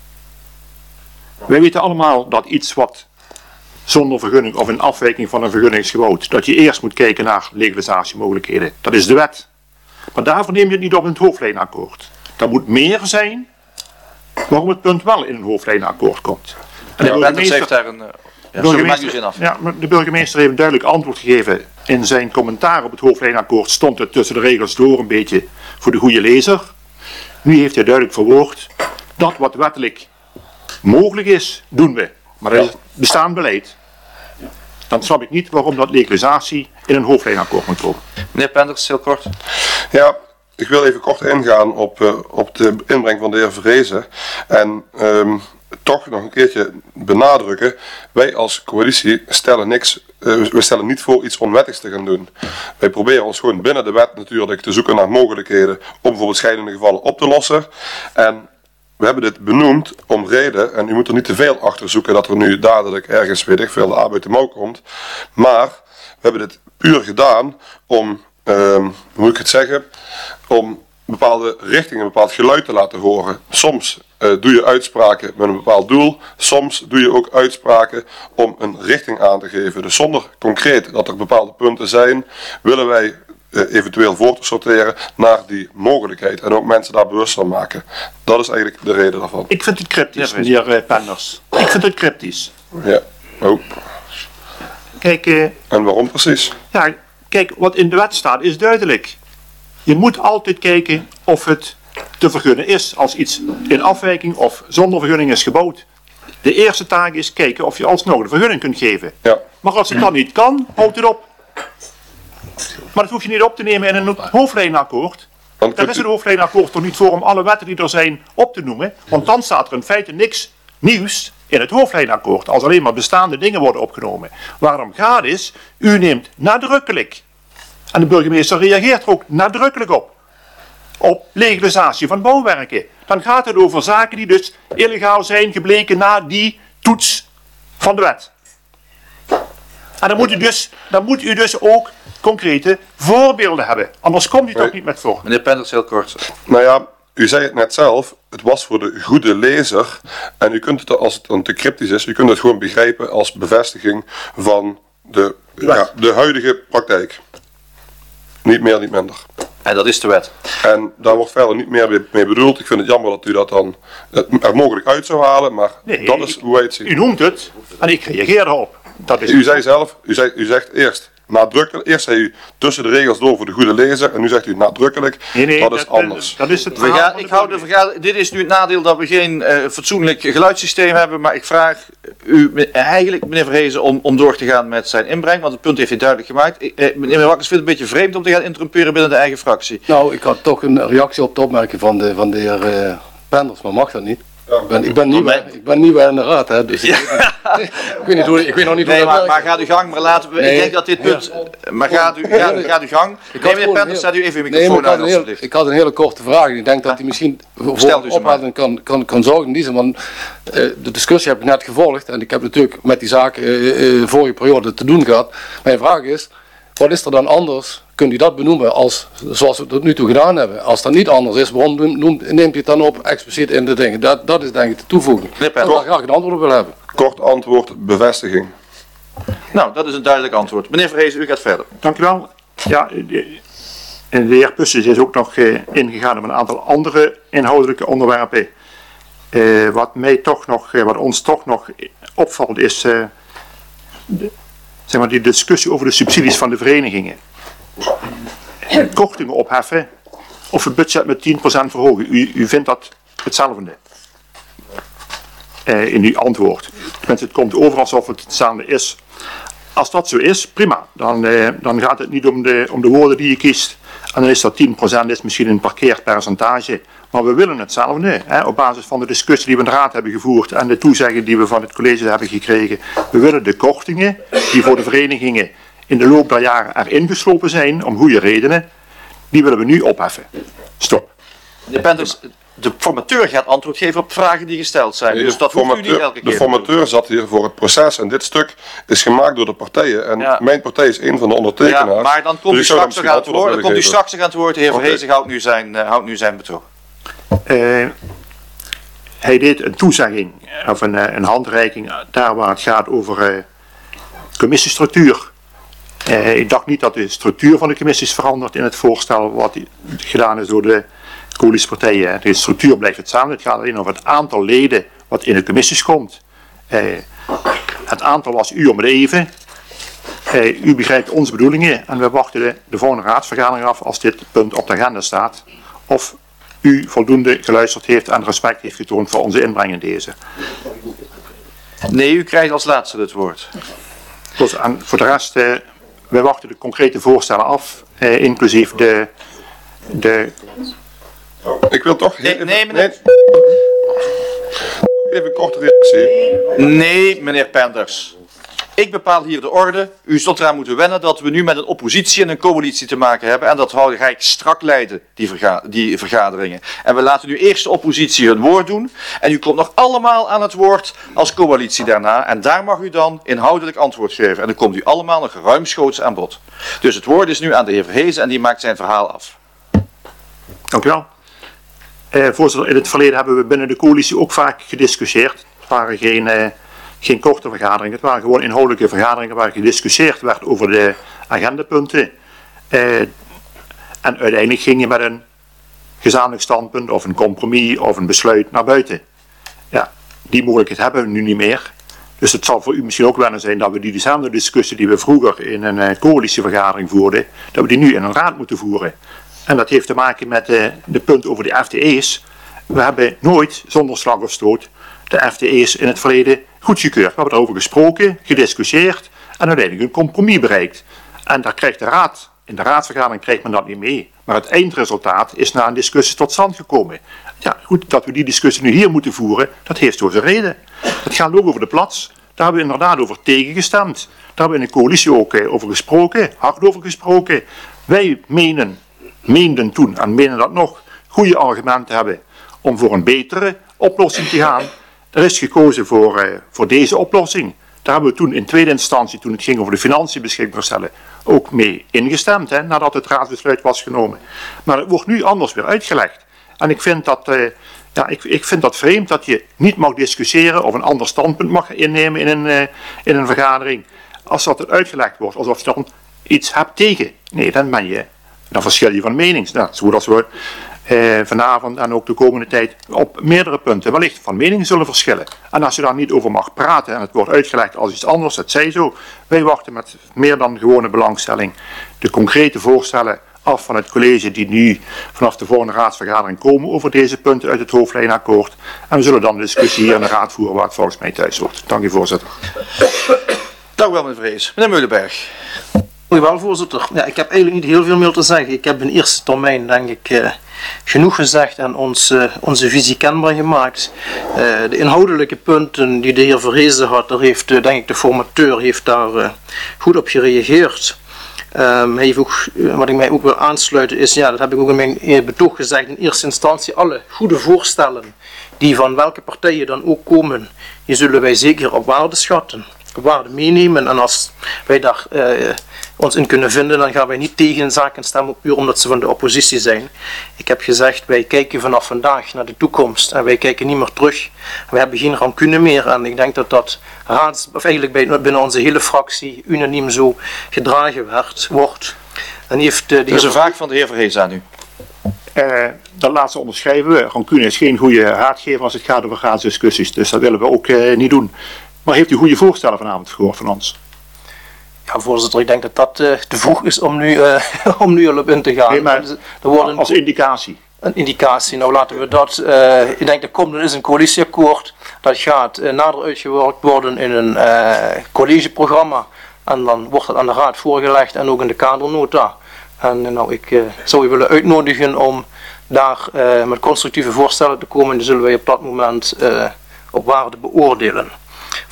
Wij weten allemaal dat iets wat zonder vergunning of in afwijking van een vergunning is gebouwd, dat je eerst moet kijken naar legalisatiemogelijkheden. Dat is de wet. Maar daarvoor neem je het niet op in het hoofdlijnenakkoord. Er moet meer zijn waarom het punt wel in een hoofdlijnenakkoord komt. En de Ja, burgemeester heeft daar een... Uh, ja, sorry, maak u zin af. Ja, maar de burgemeester heeft een duidelijk antwoord gegeven. In zijn commentaar op het hoofdlijnenakkoord stond het tussen de regels door een beetje voor de goede lezer. Nu heeft hij duidelijk verwoord dat wat wettelijk mogelijk is, doen we. Maar dat is bestaand beleid. Dan snap ik niet waarom dat legalisatie in een hoofdlijnenakkoord moet komen. Meneer Penders, heel kort. Ja, ik wil even kort ingaan op, uh, op de inbreng van de heer Vrezen. En um, toch nog een keertje benadrukken. Wij als coalitie stellen niks, uh, we stellen niet voor iets onwettigs te gaan doen. Wij proberen ons gewoon binnen de wet natuurlijk te zoeken naar mogelijkheden om bijvoorbeeld scheidende gevallen op te lossen. En we hebben dit benoemd om reden, en u moet er niet te veel achter zoeken dat er nu dadelijk ergens, weet ik veel, de A uit de mouw komt. Maar we hebben dit puur gedaan om, um, hoe moet ik het zeggen, om bepaalde richtingen, een bepaald geluid te laten horen. Soms uh, doe je uitspraken met een bepaald doel, soms doe je ook uitspraken om een richting aan te geven. Dus zonder concreet dat er bepaalde punten zijn, willen wij uh, eventueel voor te sorteren naar die mogelijkheid en ook mensen daar bewust van maken. Dat is eigenlijk de reden daarvan. Ik vind het cryptisch, ja, meneer Penders. Ik vind het cryptisch. Ja, oh. Kijk, uh, en waarom precies? Ja, kijk, wat in de wet staat is duidelijk. Je moet altijd kijken of het te vergunnen is als iets in afwijking of zonder vergunning is gebouwd. De eerste taak is kijken of je alsnog de vergunning kunt geven. Ja. Maar als het dan niet kan, houd het op. Maar dat hoef je niet op te nemen in een hoofdlijnenakkoord. Daar is het hoofdlijnenakkoord toch niet voor om alle wetten die er zijn op te noemen. Want dan staat er in feite niks nieuws in het hoofdlijnenakkoord. Als alleen maar bestaande dingen worden opgenomen. Waarom gaat is, u neemt nadrukkelijk. En de burgemeester reageert er ook nadrukkelijk op. Op legalisatie van bouwwerken. Dan gaat het over zaken die dus illegaal zijn gebleken na die toets van de wet. En dan moet u dus, dan moet u dus ook concrete voorbeelden hebben. Anders komt u toch niet met voor. Meneer Penders, heel kort. Nou ja, u zei het net zelf, het was voor de goede lezer. En u kunt het, als het dan te cryptisch is, u kunt het gewoon begrijpen als bevestiging van de, ja, de huidige praktijk. Niet meer, niet minder. En dat is de wet. En daar wordt verder niet meer mee bedoeld. Ik vind het jammer dat u dat dan er mogelijk uit zou halen, maar nee, dat is hoe wij het zien. U noemt het en ik reageer erop. Dat is u zei zelf, u, zei, u zegt eerst nadrukkelijk, eerst zei u tussen de regels door voor de goede lezer en nu zegt u nadrukkelijk, nee, nee, dat is dat, anders. Dat is het we gaan, ik hou de vergadering, dit is nu het nadeel dat we geen uh, fatsoenlijk geluidssysteem hebben, maar ik vraag u eigenlijk, meneer Vrezen, om, om door te gaan met zijn inbreng, want het punt heeft hij duidelijk gemaakt. Ik, eh, meneer Wakkers vindt het een beetje vreemd om te gaan interrumperen binnen de eigen fractie. Nou, ik had toch een reactie op de opmerking van de, van de heer uh, Penders, maar mag dat niet? Ik ben, ik ben nieuw, nee. ik ben nieuw in de raad, hè, dus ja. ik, ik, weet niet hoe, ik weet nog niet nee, hoe maar, dat maar gaat u gang, maar laten we, nee. Ik denk dat dit punt, ja. maar gaat u, gaat, gaat u gang. Ik nee, meneer Penders, zet u even uw microfoon nee, aan, heel, alsjeblieft. Ik had een hele korte vraag, ik denk dat hij misschien voor opheldering kan, kan, kan zorgen in die zin, want uh, de discussie heb ik net gevolgd en ik heb natuurlijk met die zaak uh, uh, vorige periode te doen gehad. Mijn vraag is, wat is er dan anders? Kunt u dat benoemen als zoals we het tot nu toe gedaan hebben? Als dat niet anders is, waarom noemt, neemt u het dan op expliciet in de dingen? Dat, dat is denk ik de toevoeging. Ik zou daar graag een antwoord op willen hebben. Kort antwoord, bevestiging. Nou, dat is een duidelijk antwoord. Meneer Vrezen, u gaat verder. Dank u wel. Ja, de, de heer Pussens is ook nog uh, ingegaan op een aantal andere inhoudelijke onderwerpen. Uh, wat mij toch nog, uh, wat ons toch nog opvalt is uh, de, zeg maar die discussie over de subsidies van de verenigingen. Kortingen opheffen of het budget met tien procent verhogen. U, u vindt dat hetzelfde uh, in uw antwoord. Tenminste, het komt over alsof het hetzelfde is. Als dat zo is, prima. Dan, uh, dan gaat het niet om de, om de woorden die je kiest. En dan is dat tien procent is misschien een parkeerpercentage. Maar we willen hetzelfde. Hè, op basis van de discussie die we in de raad hebben gevoerd en de toezegging die we van het college hebben gekregen. We willen de kortingen die voor de verenigingen in de loop der jaren erin geslopen zijn, om goede redenen, die willen we nu opheffen. Stop. Meneer Penders, de formateur gaat antwoord geven op vragen die gesteld zijn. Nee, Dus dat hoeft u niet elke keer. De formateur zat hier voor het proces en dit stuk is gemaakt door de partijen. En Ja. mijn partij is een van de ondertekenaars. Ja, maar dan komt Dus u ik zou daar straks nog misschien aan het antwoord op woord. Dan komt u willen straks nog aan het woord. De heer Oké. Verhezen houdt nu zijn, uh, houdt nu zijn betoog. Uh, hij deed een toezegging of een, uh, een handreiking daar waar het gaat over uh, commissiestructuur. Uh, ik dacht niet dat de structuur van de commissie is veranderd in het voorstel wat die, gedaan is door de coalitiepartijen. De structuur blijft hetzelfde. Het gaat alleen over het aantal leden wat in de commissies komt. Uh, het aantal was u om het even. Uh, u begrijpt onze bedoelingen en we wachten de, de volgende raadsvergadering af als dit punt op de agenda staat. Of u voldoende geluisterd heeft en respect heeft getoond voor onze inbreng in deze. Nee, u krijgt als laatste het woord. Goed, en voor de rest, uh, wij wachten de concrete voorstellen af, uh, inclusief de... de Ik wil toch... Nee, nee, meneer. Even een korte reactie. Nee, meneer Penders. Ik bepaal hier de orde. U zult eraan moeten wennen dat we nu met een oppositie en een coalitie te maken hebben. En dat ga ik strak leiden, die, verga die vergaderingen. En we laten nu eerst de oppositie hun woord doen. En u komt nog allemaal aan het woord als coalitie daarna. En daar mag u dan inhoudelijk antwoord geven. En dan komt u allemaal nog ruimschoots aan bod. Dus het woord is nu aan de heer Verhezen en die maakt zijn verhaal af. Dank u wel. Uh, voorzitter, in het verleden hebben we binnen de coalitie ook vaak gediscussieerd. Het waren geen... Uh, Geen korte vergaderingen, het waren gewoon inhoudelijke vergaderingen waar gediscussieerd werd over de agendapunten. Uh, en uiteindelijk ging je met een gezamenlijk standpunt of een compromis of een besluit naar buiten. Ja, die mogelijkheid hebben we nu niet meer. Dus het zal voor u misschien ook wennen zijn dat we die dezelfde discussie die we vroeger in een uh, coalitievergadering voerden, dat we die nu in een raad moeten voeren. En dat heeft te maken met uh, de punt over de F T E's. We hebben nooit zonder slag of stoot de F T E's in het verleden goedgekeurd. We hebben erover gesproken, gediscussieerd en uiteindelijk een compromis bereikt. En daar krijgt de raad, in de raadsvergadering krijgt men dat niet mee. Maar het eindresultaat is na een discussie tot stand gekomen. Ja, goed, dat we die discussie nu hier moeten voeren, dat heeft zo zijn reden. Het gaat ook over de plaats. Daar hebben we inderdaad over tegengestemd. Daar hebben we in de coalitie ook eh, over gesproken, hard over gesproken. Wij menen, meenden toen en menen dat nog, goede argumenten hebben om voor een betere oplossing te gaan. Er is gekozen voor, uh, voor deze oplossing. Daar hebben we toen in tweede instantie, toen het ging over de financiën beschikbaar stellen, ook mee ingestemd, hè, nadat het raadsbesluit was genomen. Maar het wordt nu anders weer uitgelegd. En ik vind dat, uh, ja, ik, ik vind dat vreemd dat je niet mag discussiëren of een ander standpunt mag innemen in een, uh, in een vergadering. Als dat uitgelegd wordt, alsof je dan iets hebt tegen. Nee, dan ben je, dan verschil je van mening. Nou, zoals we Uh, vanavond en ook de komende tijd op meerdere punten wellicht van mening zullen verschillen. En als je daar niet over mag praten en het wordt uitgelegd als iets anders, het zij zo. Wij wachten met meer dan gewone belangstelling de concrete voorstellen af van het college die nu vanaf de volgende raadsvergadering komen over deze punten uit het hoofdlijnakkoord. En we zullen dan de discussie hier in de raad voeren waar het volgens mij thuis hoort. Dank u, voorzitter. Dank u wel, meneer Vrees. Meneer Meulenberg. Dank u wel, voorzitter. Ja, ik heb eigenlijk niet heel veel meer te zeggen. Ik heb in eerste termijn, denk ik, uh, genoeg gezegd en ons, uh, onze visie kenbaar gemaakt. Uh, de inhoudelijke punten die de heer Verhezen had, daar heeft, uh, denk ik, de formateur heeft daar uh, goed op gereageerd. Um, hij heeft ook, uh, wat ik mij ook wil aansluiten is, ja, dat heb ik ook in mijn uh, betoog gezegd, in eerste instantie alle goede voorstellen die van welke partijen dan ook komen, die zullen wij zeker op waarde schatten, op waarde meenemen. En als wij daar uh, ons in kunnen vinden, dan gaan wij niet tegen zaken stemmen op puur omdat ze van de oppositie zijn. Ik heb gezegd, wij kijken vanaf vandaag naar de toekomst en wij kijken niet meer terug. We hebben geen rancune meer en ik denk dat dat raads, of eigenlijk bij, binnen onze hele fractie unaniem zo gedragen werd, wordt. En heeft, uh, Er is een vraag van de heer Verhezen aan u. Uh, dat laatste onderschrijven we. Rancune is geen goede raadgever als het gaat over raadsdiscussies, dus dat willen we ook uh, niet doen. Maar heeft u goede voorstellen vanavond gehoord van ons? Ja, voorzitter, ik denk dat dat uh, te vroeg is om nu, uh, om nu al op in te gaan. Nee, maar er worden als indicatie. Een indicatie, nou laten we dat, uh, ik denk dat komt, er is een coalitieakkoord, dat gaat uh, nader uitgewerkt worden in een uh, collegeprogramma en dan wordt het aan de raad voorgelegd en ook in de kadernota. En uh, nou, ik uh, zou u willen uitnodigen om daar uh, met constructieve voorstellen te komen en die zullen wij op dat moment uh, op waarde beoordelen.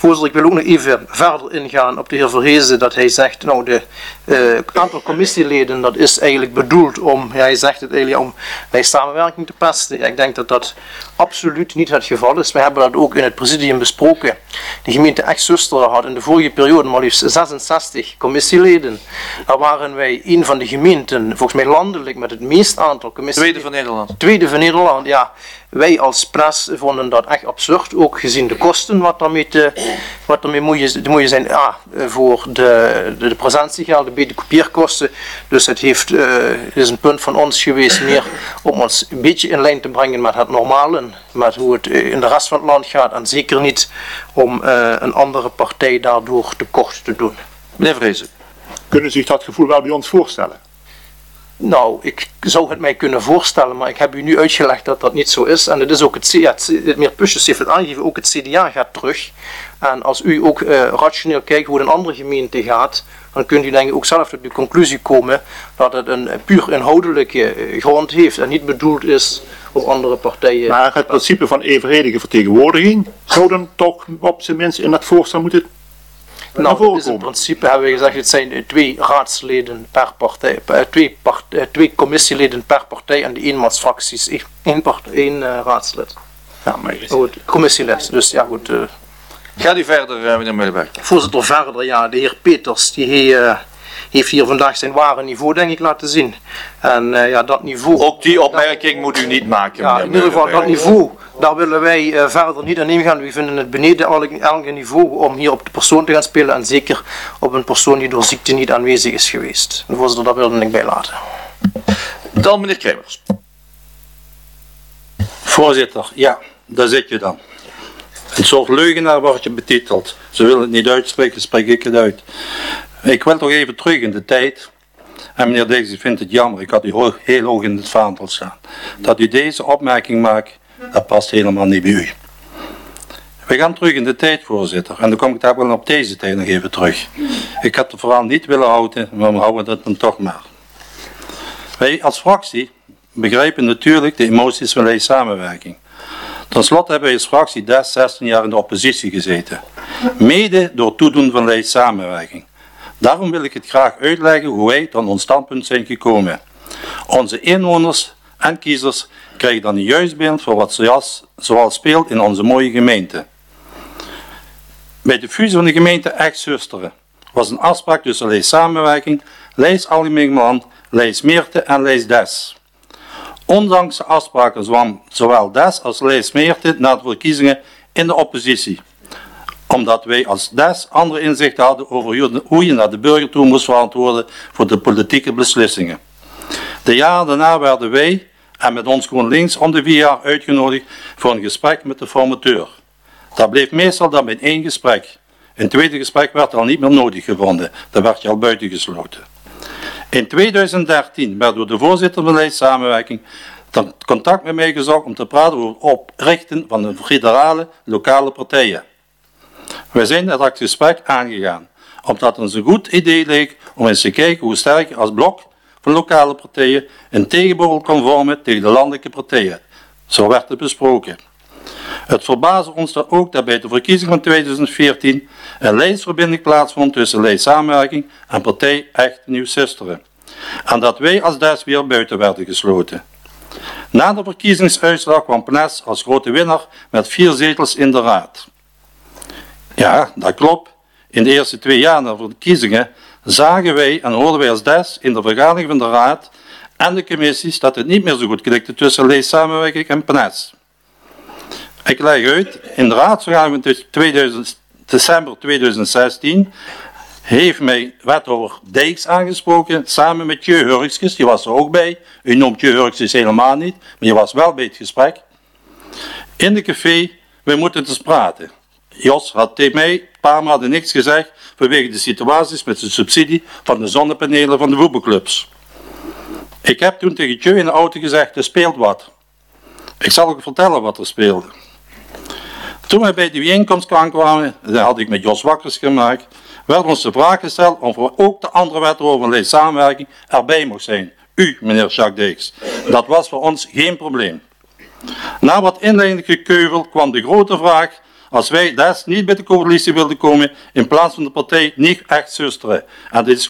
Voorzitter, ik wil ook nog even verder ingaan op de heer Verhezen, dat hij zegt, nou, de uh, aantal commissieleden, dat is eigenlijk bedoeld om, ja, hij zegt het eigenlijk om bij samenwerking te pesten. Ja, ik denk dat dat absoluut niet het geval is. We hebben dat ook in het presidium besproken. De gemeente Echt-Zusteren had in de vorige periode maar liefst zesenzestig commissieleden. Daar waren wij een van de gemeenten, volgens mij landelijk, met het meest aantal commissieleden. Tweede van Nederland. Tweede van Nederland, ja. Wij als pres vonden dat echt absurd, ook gezien de kosten wat daarmee, te, wat daarmee moet, je, moet je zijn, ah, voor de, de, de presentiegelden, bij de kopieerkosten. Dus het, heeft, uh, het is een punt van ons geweest meer om ons een beetje in lijn te brengen met het normale, met hoe het in de rest van het land gaat en zeker niet om uh, een andere partij daardoor tekort te doen. Meneer Vrezen. Kunnen U zich dat gevoel wel bij ons voorstellen? Nou, ik zou het mij kunnen voorstellen, maar ik heb u nu uitgelegd dat dat niet zo is. En het is ook het, ja, het, het meneer Pusjes heeft het aangegeven, ook het C D A gaat terug. En als u ook uh, rationeel kijkt hoe het in andere gemeenten gaat, dan kunt u denk ik ook zelf tot de conclusie komen dat het een puur inhoudelijke grond heeft en niet bedoeld is om andere partijen. Maar het principe van evenredige vertegenwoordiging zou dan toch op zijn minst in dat voorstel moeten. Nou, het is in principe, hebben we gezegd, het zijn twee raadsleden per partij, twee, part, twee commissieleden per partij en de eenmansfracties, één, part, één uh, raadslid. Ja, maar oh, commissielid, dus ja goed. Uh. Gaat u verder, uh, meneer Meulenberg? Voorzitter, verder, ja, de heer Peters, die he, uh, heeft hier vandaag zijn ware niveau, denk ik, laten zien. En uh, ja, dat niveau... Ook die opmerking moet u niet maken, ja, in ieder geval, dat niveau, daar willen wij uh, verder niet aan ingaan. We vinden het beneden elk niveau om hier op de persoon te gaan spelen en zeker op een persoon die door ziekte niet aanwezig is geweest. En voorzitter, dat wilde ik bij laten. Dan meneer Kremers. Voorzitter, ja, daar zit je dan. Een soort leugenaar wordt je betiteld. Ze willen het niet uitspreken, spreek ik het uit. Ik wil toch even terug in de tijd. En meneer Dijks, ik vind het jammer, ik had u hoog, heel hoog in het vaandel staan. Dat u deze opmerking maakt, dat past helemaal niet bij u. We gaan terug in de tijd, voorzitter. En dan kom ik daar wel op deze tijd nog even terug. Ik had het verhaal niet willen houden, maar we houden het dan toch maar. Wij als fractie begrijpen natuurlijk de emoties van deze samenwerking. Ten slotte hebben wij als fractie D E S zestien jaar in de oppositie gezeten. Mede door toedoen van deze samenwerking. Daarom wil ik het graag uitleggen hoe wij tot ons standpunt zijn gekomen. Onze inwoners en kiezers krijgen dan een juist beeld van wat zoals, zoals speelt in onze mooie gemeente. Bij de fusie van de gemeente Echt-Zusteren was een afspraak tussen Lees Samenwerking, Lees Algemeenland, Lees Meerte en Lees D E S. Ondanks de afspraken kwam zowel D E S als Lees Meerte na de verkiezingen in de oppositie. Omdat wij als D E S andere inzichten hadden over hoe je naar de burger toe moest verantwoorden voor de politieke beslissingen. De jaren daarna werden wij en met ons GroenLinks om de vier jaar uitgenodigd voor een gesprek met de formateur. Dat bleef meestal dan bij één gesprek. Een tweede gesprek werd al niet meer nodig gevonden, daar werd je al buitengesloten. In tweeduizend dertien werd door de voorzitter van de samenwerking contact met mij gezocht om te praten over het oprichten van een federale lokale partijen. Wij zijn dat gesprek aangegaan, omdat het ons een goed idee leek om eens te kijken hoe sterk je als blok van lokale partijen een tegenpool kon vormen tegen de landelijke partijen. Zo werd het besproken. Het verbaasde ons dan ook dat bij de verkiezing van tweeduizend veertien een lijstverbinding plaatsvond tussen Lees Samenwerking en partij Echt Nieuw-Zusteren. En dat wij als D E S weer buiten werden gesloten. Na de verkiezingsuitslag kwam P N E S als grote winnaar met vier zetels in de raad. Ja, dat klopt. In de eerste twee jaar na de verkiezingen zagen wij en hoorden wij als D E S in de vergadering van de raad en de commissies dat het niet meer zo goed klikte tussen Lees Samenwerking en P N E S. Ik leg uit, in de raadsvergadering van tweeduizend, december tweeduizend zestien heeft mij wethouder Dijks aangesproken, samen met Tjeu Hurkskes, die was er ook bij. U noemt Tjeu Hurkskes helemaal niet, maar die was wel bij het gesprek. In de café, we moeten eens praten. Jos had tegen mij een paar maanden niks gezegd vanwege de situaties met de subsidie van de zonnepanelen van de voetbalclubs. Ik heb toen tegen Tjeu in de auto gezegd, er speelt wat. Ik zal ook vertellen wat er speelde. Toen we bij de bijeenkomst aankwamen, dat had ik met Jos wakkers gemaakt, werd ons de vraag gesteld of er ook de andere wethouder van Lees Samenwerking erbij mocht zijn. U, meneer Jacques Dijks. Dat was voor ons geen probleem. Na wat inleidend gekeuvel kwam de grote vraag als wij des niet bij de coalitie wilden komen, in plaats van de partij niet echt zusteren. En dit is